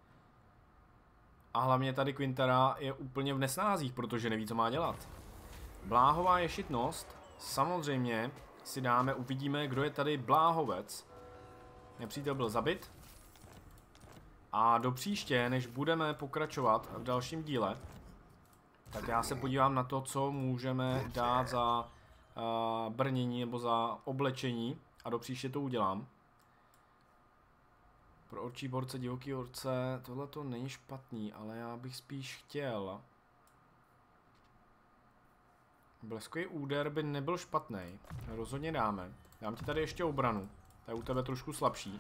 A hlavně tady Quintara je úplně v nesnázích, protože neví, co má dělat. Bláhová ješitnost. Samozřejmě si dáme, uvidíme, kdo je tady bláhovec. Nepřítel byl zabit. A do příště, než budeme pokračovat v dalším díle, tak já se podívám na to, co můžeme dát za brnění nebo za oblečení. A do příště to udělám. Pro orčí borce, divoký orce, tohle to není špatný, ale já bych spíš chtěl. Bleskový úder by nebyl špatný. Rozhodně dáme. Dám ti tady ještě obranu. Ta je u tebe trošku slabší.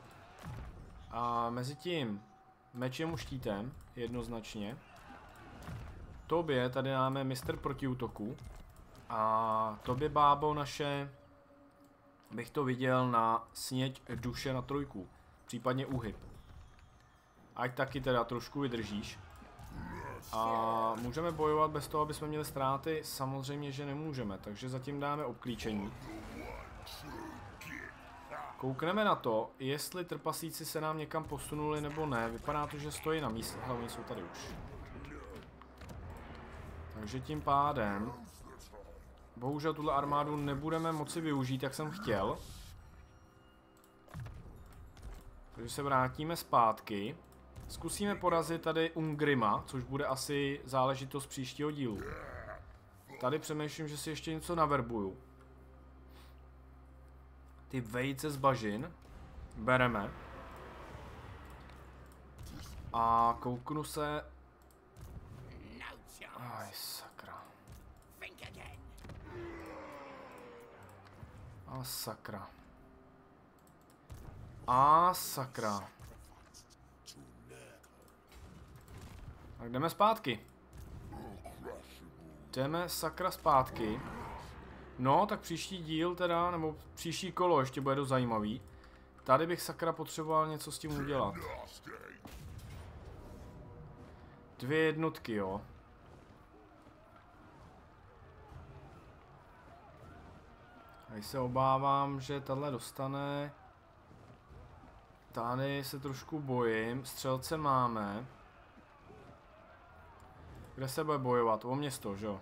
A mezi tím mečem a štítem, jednoznačně. Tobě tady dáme mistr protiútoku. A tobě, bábo naše, bych to viděl na sněď duše na 3, případně úhyb. Ať taky teda trošku vydržíš. A můžeme bojovat bez toho, aby jsme měli ztráty? Samozřejmě, že nemůžeme, takže zatím dáme obklíčení. Koukneme na to, jestli trpasíci se nám někam posunuli nebo ne. Vypadá to, že stojí na místě. Hele, oni jsou tady už. Takže tím pádem bohužel tuhle armádu nebudeme moci využít, jak jsem chtěl. Takže se vrátíme zpátky. Zkusíme porazit tady Ungrima, což bude asi záležitost příštího dílu. Tady přemýšlím, že si ještě něco naverbuju. Ty vejce z bažin bereme. A kouknu se... Aj, sakra. A sakra. A sakra. Tak jdeme zpátky. Jdeme sakra zpátky. No, tak příští díl teda, nebo příští kolo ještě bude dost zajímavý. Tady bych sakra potřeboval něco s tím udělat. 2 jednotky, jo. Tady se obávám, že tahle dostane. Tady se trošku bojím. Střelce máme. Kde se bude bojovat? O město, že jo?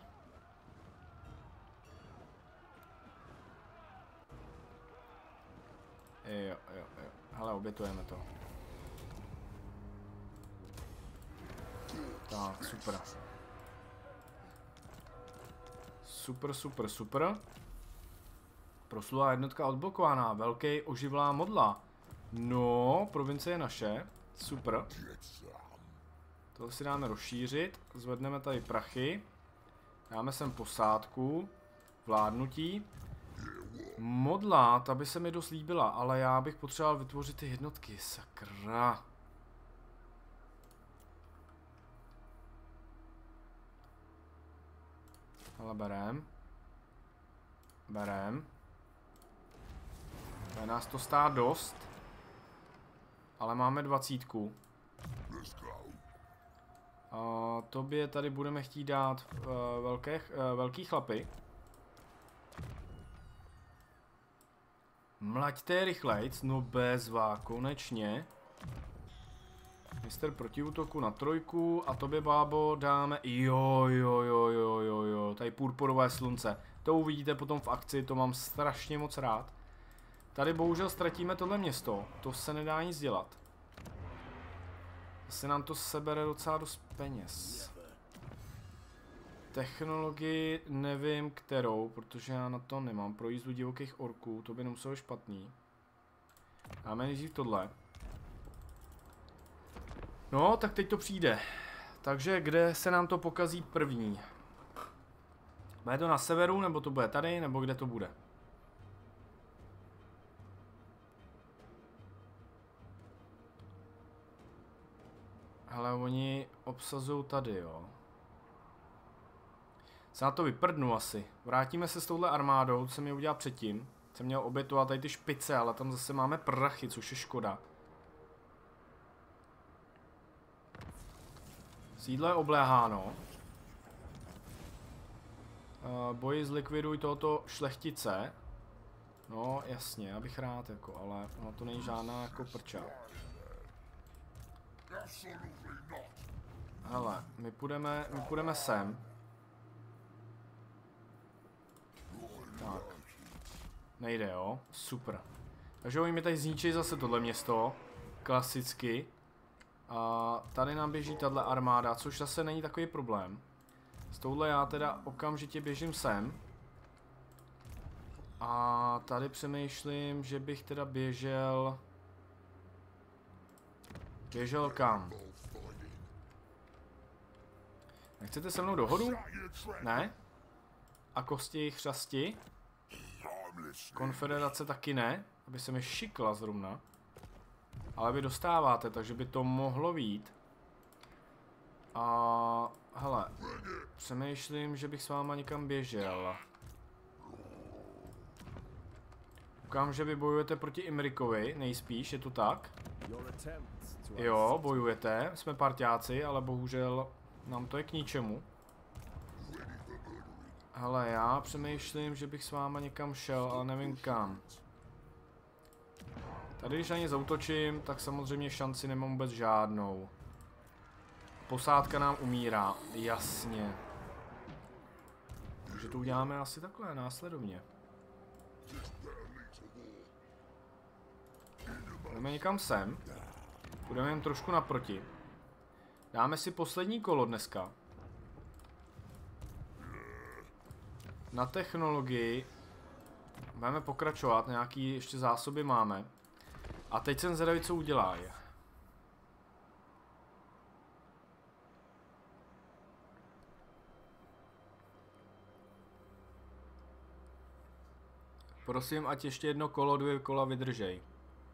Jo. Hele, obětujeme to. Tak, super. Super. Proslulá jednotka odblokovaná. Velký oživlá modla. No, provincie je naše. Super. Tohle si dáme rozšířit. Zvedneme tady prachy. Dáme sem posádku. Vládnutí. Modla, ta by se mi dost líbila, ale já bych potřeboval vytvořit ty jednotky. Sakra. Ale berem. Bude nás to stát dost. Ale máme 20. Tobě tady budeme chtít dát velký chlapy. Mlaďte rychlejc, no bezva, konečně. Mistr protiútoku na 3 a tobě, bábo, dáme, jo, tady purpurové slunce. To uvidíte potom v akci, to mám strašně moc rád. Tady bohužel ztratíme tohle město, to se nedá nic dělat. Asi nám to sebere docela dost peněz. Technologii nevím kterou, protože já na to nemám. Pro jízdu divokých orků, to by nemuselo špatný. Dáme nejdřív tohle. No, tak teď to přijde. Takže kde se nám to pokazí první? Bude to na severu, nebo to bude tady, nebo kde to bude? Hele, oni obsazují tady, jo. Se na to vyprdnu asi. Vrátíme se s touhle armádou, co jsem je udělal předtím. Jsem měl obětovat tady ty špice, ale tam zase máme prachy, což je škoda. Sídlo je obléháno. Boji zlikviduj tohoto šlechtice. No, jasně, já bych rád, jako, ale no, to není žádná jako prča. Hele, my půjdeme sem. Tak. Nejde, jo? Super. Takže oni mi tady zničí zase tohle město. Klasicky. A tady nám běží tahle armáda, což zase není takový problém. S touhle já teda okamžitě běžím sem. A tady přemýšlím, že bych teda běžel... Běžel kam? Nechcete se mnou dohodu? Ne? A kosti chřasti? Konfederace taky ne, aby se mi šikla zrovna. Ale vy dostáváte, takže by to mohlo být. A hele, přemýšlím, že bych s váma někam běžel. Koukám, že vy bojujete proti Imrikovi, nejspíš, je to tak? Jo, bojujete, jsme parťáci, ale bohužel nám to je k ničemu. Hele, já přemýšlím, že bych s váma někam šel, ale nevím kam. Tady, když na ně zautočím, tak samozřejmě šanci nemám vůbec žádnou. Posádka nám umírá, jasně. Takže to uděláme asi takhle, následovně. Půjdeme někam sem. Půjdeme jen trošku naproti. Dáme si poslední kolo dneska. Na technologii budeme pokračovat, nějaký ještě zásoby máme. A teď jsem zvědavý, co udělá. Prosím, ať ještě jedno kolo, 2 kola vydržej.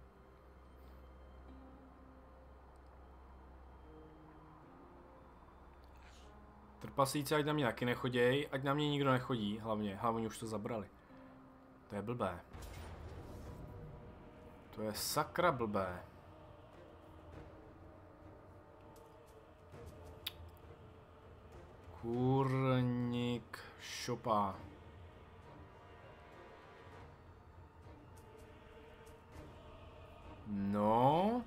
Trpaslíci, ať na mě taky nechoděj, ať na mě nikdo nechodí, hlavně už to zabrali. To je blbé. To je sakra blbé. Kurník šopa. No.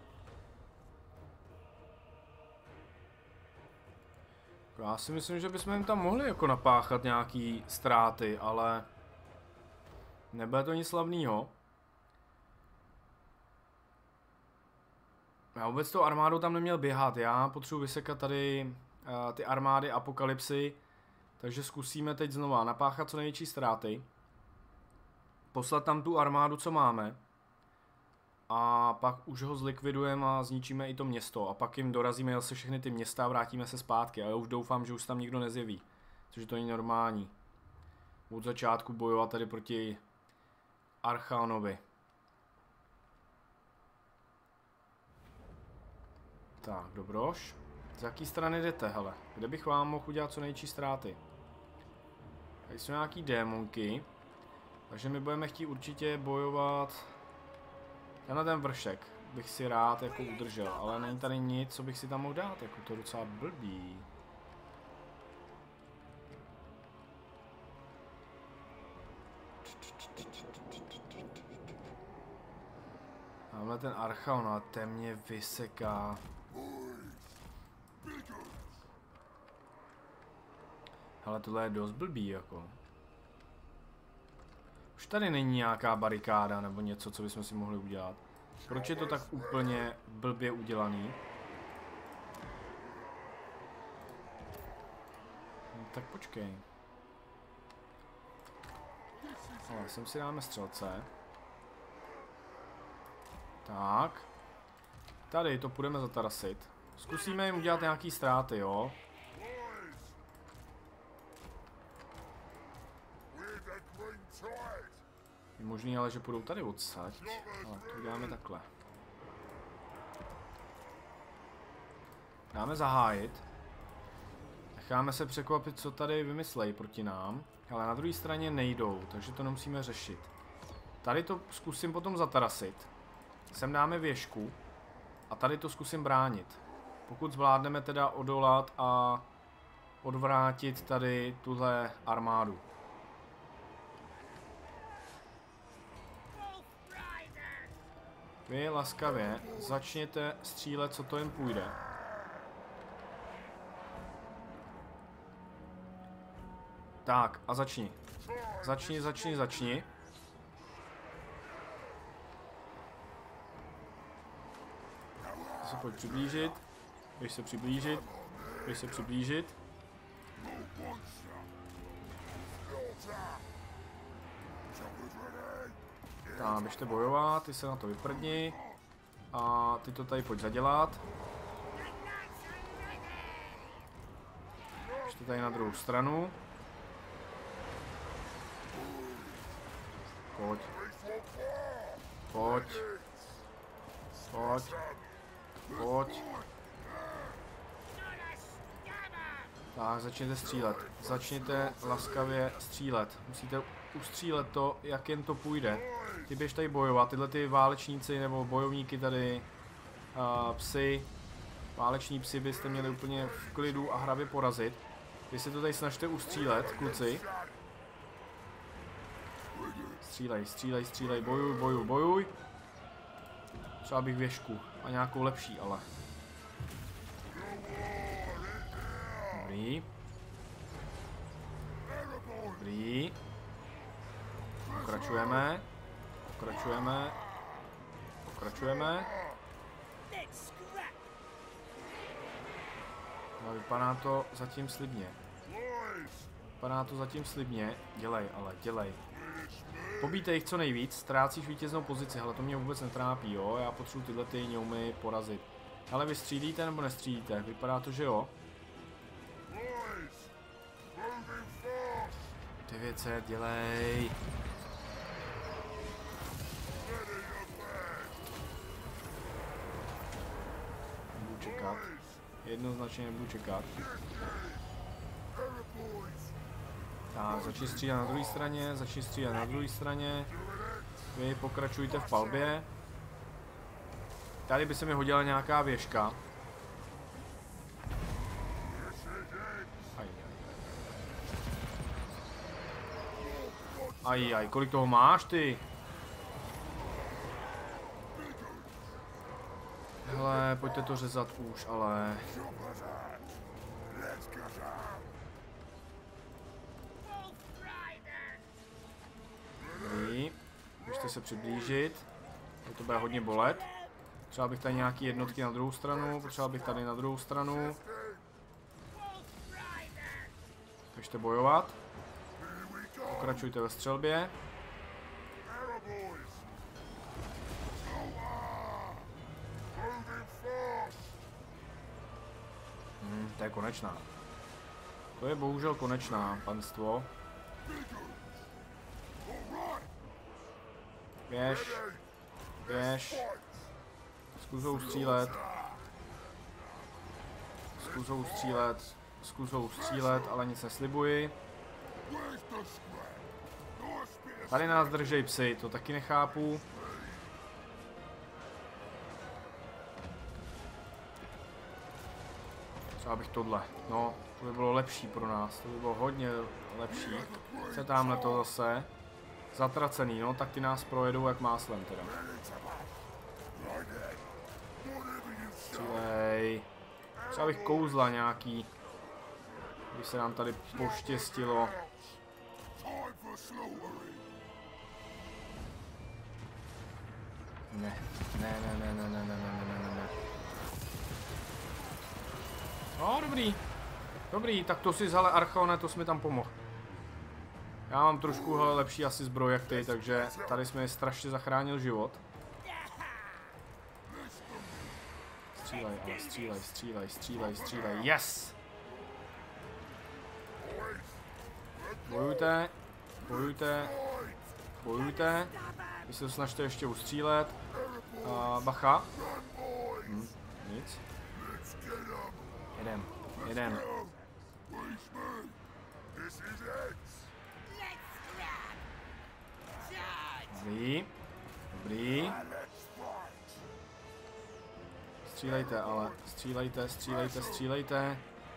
Já si myslím, že bychom jim tam mohli jako napáchat nějaký ztráty, ale nebude to nic slavného. Já vůbec tou armádou tam neměl běhat, já potřebuji vysekat tady ty armády apokalypsy, takže zkusíme teď znova napáchat co největší ztráty. Poslat tam tu armádu, co máme. A pak už ho zlikvidujeme a zničíme i to město. A pak jim dorazíme zase všechny ty města a vrátíme se zpátky. A já už doufám, že už tam nikdo nezjeví. Což to není normální. Od začátku bojovat tady proti Archaonovi. Tak, dobroš. Z jaký strany jdete, hele? Kde bych vám mohl udělat co největší ztráty? Tady jsou nějaký démonky. Takže my budeme chtít určitě bojovat. Tenhle ten vršek bych si rád jako udržel, ale není tady nic, co bych si tam mohl dát, jako to je docela blbý. Tamhle ten Archaon, ale ten mě vyseká. Ale tohle je dost blbý, jako. Už tady není nějaká barikáda nebo něco, co bychom si mohli udělat. Proč je to tak úplně blbě udělaný? No, tak počkej. Ale sem si dáme střelce. Tak. Tady to půjdeme zatarasit. Zkusíme jim udělat nějaký ztráty, jo? Je možný ale, že půjdou tady odsaď. Ale to uděláme takhle. Dáme zahájit. Necháme se překvapit, co tady vymyslejí proti nám. Ale na druhé straně nejdou, takže to nemusíme řešit. Tady to zkusím potom zatarasit. Sem dáme věžku. A tady to zkusím bránit. Pokud zvládneme teda odolat a odvrátit tady tuhle armádu. Vy laskavě začněte střílet, co to jen půjde. Tak a začni. Začni. Se pojď přiblížit. Běž se přiblížit. Tak, běžte bojovat, ty se na to vyprdni. A ty to tady pojď zadělat. Běžte tady na druhou stranu. Pojď. Tak, začněte střílet. Začněte laskavě střílet. Musíte ustřílet to, jak jen to půjde. Ty běž tady bojovat, tyhle ty válečníci nebo bojovníky tady, psy, váleční psy byste měli úplně v klidu a hravě porazit. Vy si to tady snažte ustřílet, kluci. Střílej, střílej, střílej, bojuj, bojuj, bojuj. Třeba bych věšku a nějakou lepší, ale. Dobrý. Dobrý. Pokračujeme. Pokračujeme. Pokračujeme. No, vypadá to zatím slibně. Vypadá to zatím slibně. Dělej, ale dělej. Pobíjte jich co nejvíc, ztrácíš vítěznou pozici, ale to mě vůbec netrápí, jo. Já potřebuji tyhle ty ňoumy porazit. Ale vy střílíte nebo nestřílíte? Vypadá to, že jo. 900, dělej. Nebudu čekat. Jednoznačně nebudu čekat. Tak, začni střílet na druhé straně, začni střílet na druhé straně. Vy pokračujte v palbě. Tady by se mi hodila nějaká věžka. Ajaj, kolik toho máš ty? Hele, pojďte to řezat už, ale... Dobrý. Můžete se přiblížit. To bude hodně bolet. Třeba bych tady nějaký jednotky na druhou stranu, potřeba bych tady na druhou stranu. Běžte bojovat. Pokračujte ve střelbě. To je konečná. To je bohužel konečná, panstvo. Běž. Běž. Zkusou střílet. Zkusou střílet. Zkusou střílet, ale nic neslibuji. Tady nás držej psy, to taky nechápu. Třeba bych tohle. No, to by bylo lepší pro nás. To by bylo hodně lepší. Co tamhle to zase? Zatracený, no, tak ty nás projedou jak máslem teda. Střílej. Třeba bych kouzla nějaký. Když se nám tady poštěstilo. Ne, ne, ne, ne, ne, ne, ne, ne, ne, ne, ne. No, dobrý. Dobrý, tak to si zhale Archaone, to jsi mi tam pomohl. Já mám trošku hele, lepší asi zbroj jak ty, takže tady jsme strašně zachránil život. Střílej, ale střílej, střílej, střílej, střílej, yes! Bojujte, bojujte, bojujte. Vy se to snažte ještě ustřílet. Bacha. Nic. Jedem, jedem. Dobrý, dobrý. Střílejte, ale střílejte, střílejte, střílejte.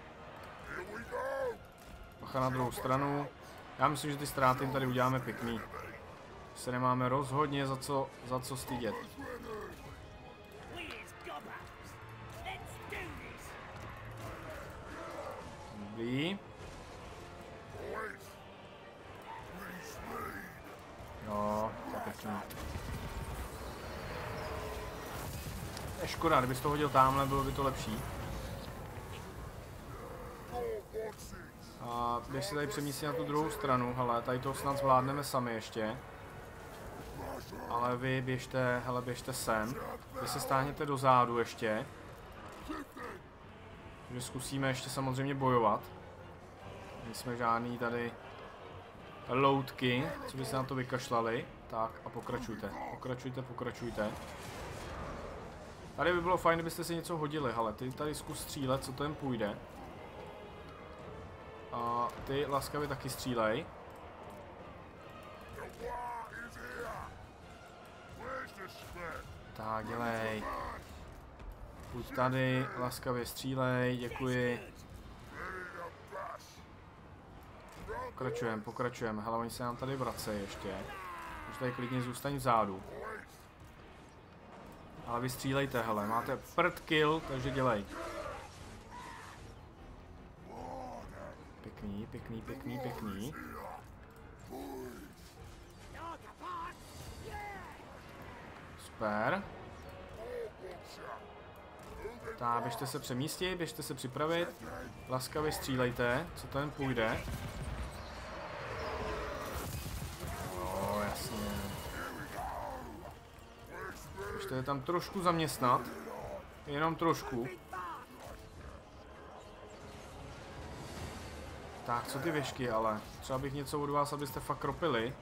Bacha na druhou stranu. Já myslím, že ty ztráty tady uděláme pěkný. Se nemáme rozhodně za co stydět. Dobrý. Jo, to je pěkný. Je škoda, kdybys to hodil tamhle, bylo by to lepší. A běž si tady přemístit na tu druhou stranu, hele, tady to snad zvládneme sami ještě. Ale vy běžte, hele, běžte sem. Vy se stáhněte dozadu ještě. Takže zkusíme ještě samozřejmě bojovat. Nejsme žádný tady loutky, co by se na to vykašlali. Tak a pokračujte, pokračujte, pokračujte. Tady by bylo fajn, kdybyste si něco hodili, hele, ty tady zkus střílet, co to jen půjde. A ty laskavě taky střílej. Tak, dělej. Buď tady, laskavě střílej, děkuji. Pokračujeme. Hele, oni se nám tady vracejí ještě. Už tady klidně zůstaň vzadu. Ale vy střílejte, hele, máte prd kill, takže dělej. Pěkný. Super. Tak, běžte se přemístit, běžte se připravit. Laskavě střílejte, co to jen půjde. No, jasně. Běžte je tam trošku zaměstnat. Jenom trošku. Tak, co ty věšky, ale třeba bych něco od vás, abyste fakt kropili.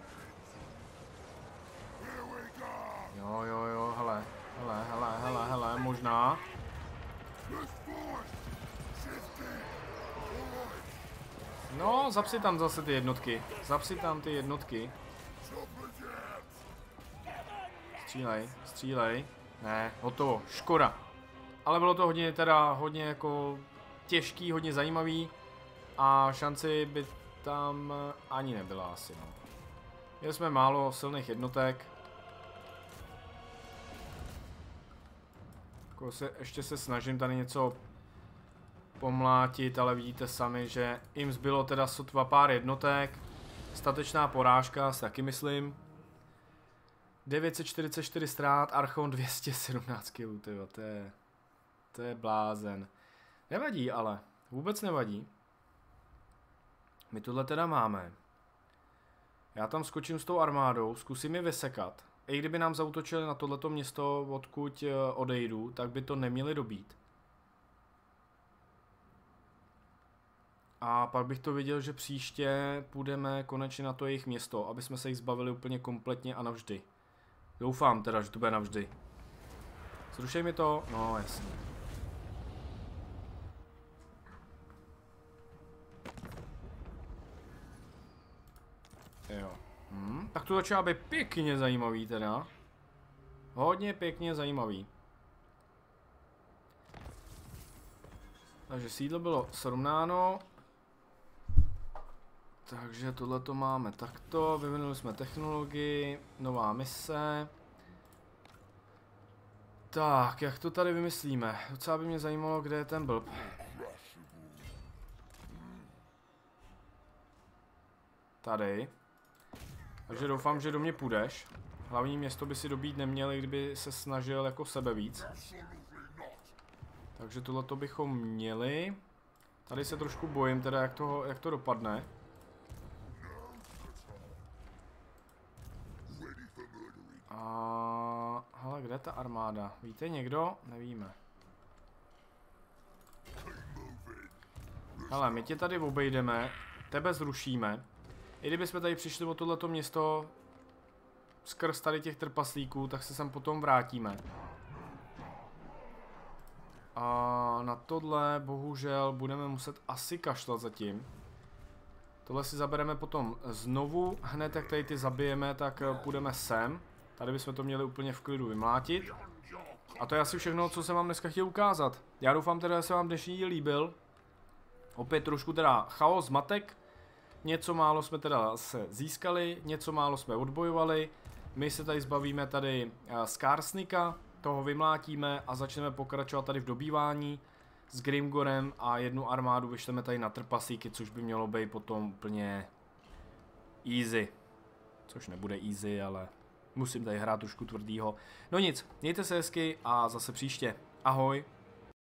Jo, hele, možná. No, zapsi tam zase ty jednotky. Střílej. Ne, hotovo, škoda. Ale bylo to hodně jako těžký, hodně zajímavý. A šanci by tam ani nebyla asi, no. Měli jsme málo silných jednotek. Ještě se snažím tady něco pomlátit, ale vidíte sami, že jim zbylo teda sotva pár jednotek. Statečná porážka, taky myslím. 944 ztrát, Archon 217 kg, tyjo, to je blázen. Nevadí ale, vůbec nevadí. My tohle teda máme. Já tam skočím s tou armádou, zkusím je vysekat. I kdyby nám zaútočili na tohleto město, odkud odejdu, tak by to neměli dobít. A pak bych to viděl, že příště půjdeme konečně na to jejich město, aby jsme se jich zbavili úplně kompletně a navždy. Doufám teda, že to bude navždy. Zrušej mi to? No jasně. Jo. Tak to začíná být pěkně zajímavý teda. Hodně pěkně zajímavý. Takže sídlo bylo srovnáno. Takže tohle to máme takto. Vyvinuli jsme technologii. Nová mise. Tak, jak to tady vymyslíme? Docela by mě zajímalo, kde je ten blb. Tady. Takže doufám, že do mě půjdeš. Hlavní město by si dobít neměli, kdyby se snažil jako sebe víc. Takže tohleto bychom měli. Tady se trošku bojím teda, jak to dopadne. A hele, kde je ta armáda? Víte někdo? Nevíme. Hele, my tě tady obejdeme, tebe zrušíme. I kdybychom tady přišli o tohleto město skrz tady těch trpaslíků, tak se sem potom vrátíme. A na tohle bohužel budeme muset asi kašlat zatím. Tohle si zabereme potom znovu, hned jak tady ty zabijeme, tak půjdeme sem. Tady bychom to měli úplně v klidu vymlátit. A to je asi všechno, co jsem vám dneska chtěl ukázat. Já doufám teda, že se vám dnešní díl líbil. Opět trošku teda chaos, zmatek. Něco málo jsme teda se získali, něco málo jsme odbojovali. My se tady zbavíme tady Skarsnika, toho vymlátíme a začneme pokračovat tady v dobývání s Grimgorem a jednu armádu vyšleme tady na trpaslíky, což by mělo být potom úplně easy. Což nebude easy, ale musím tady hrát trošku tvrdýho. No nic, mějte se hezky a zase příště. Ahoj.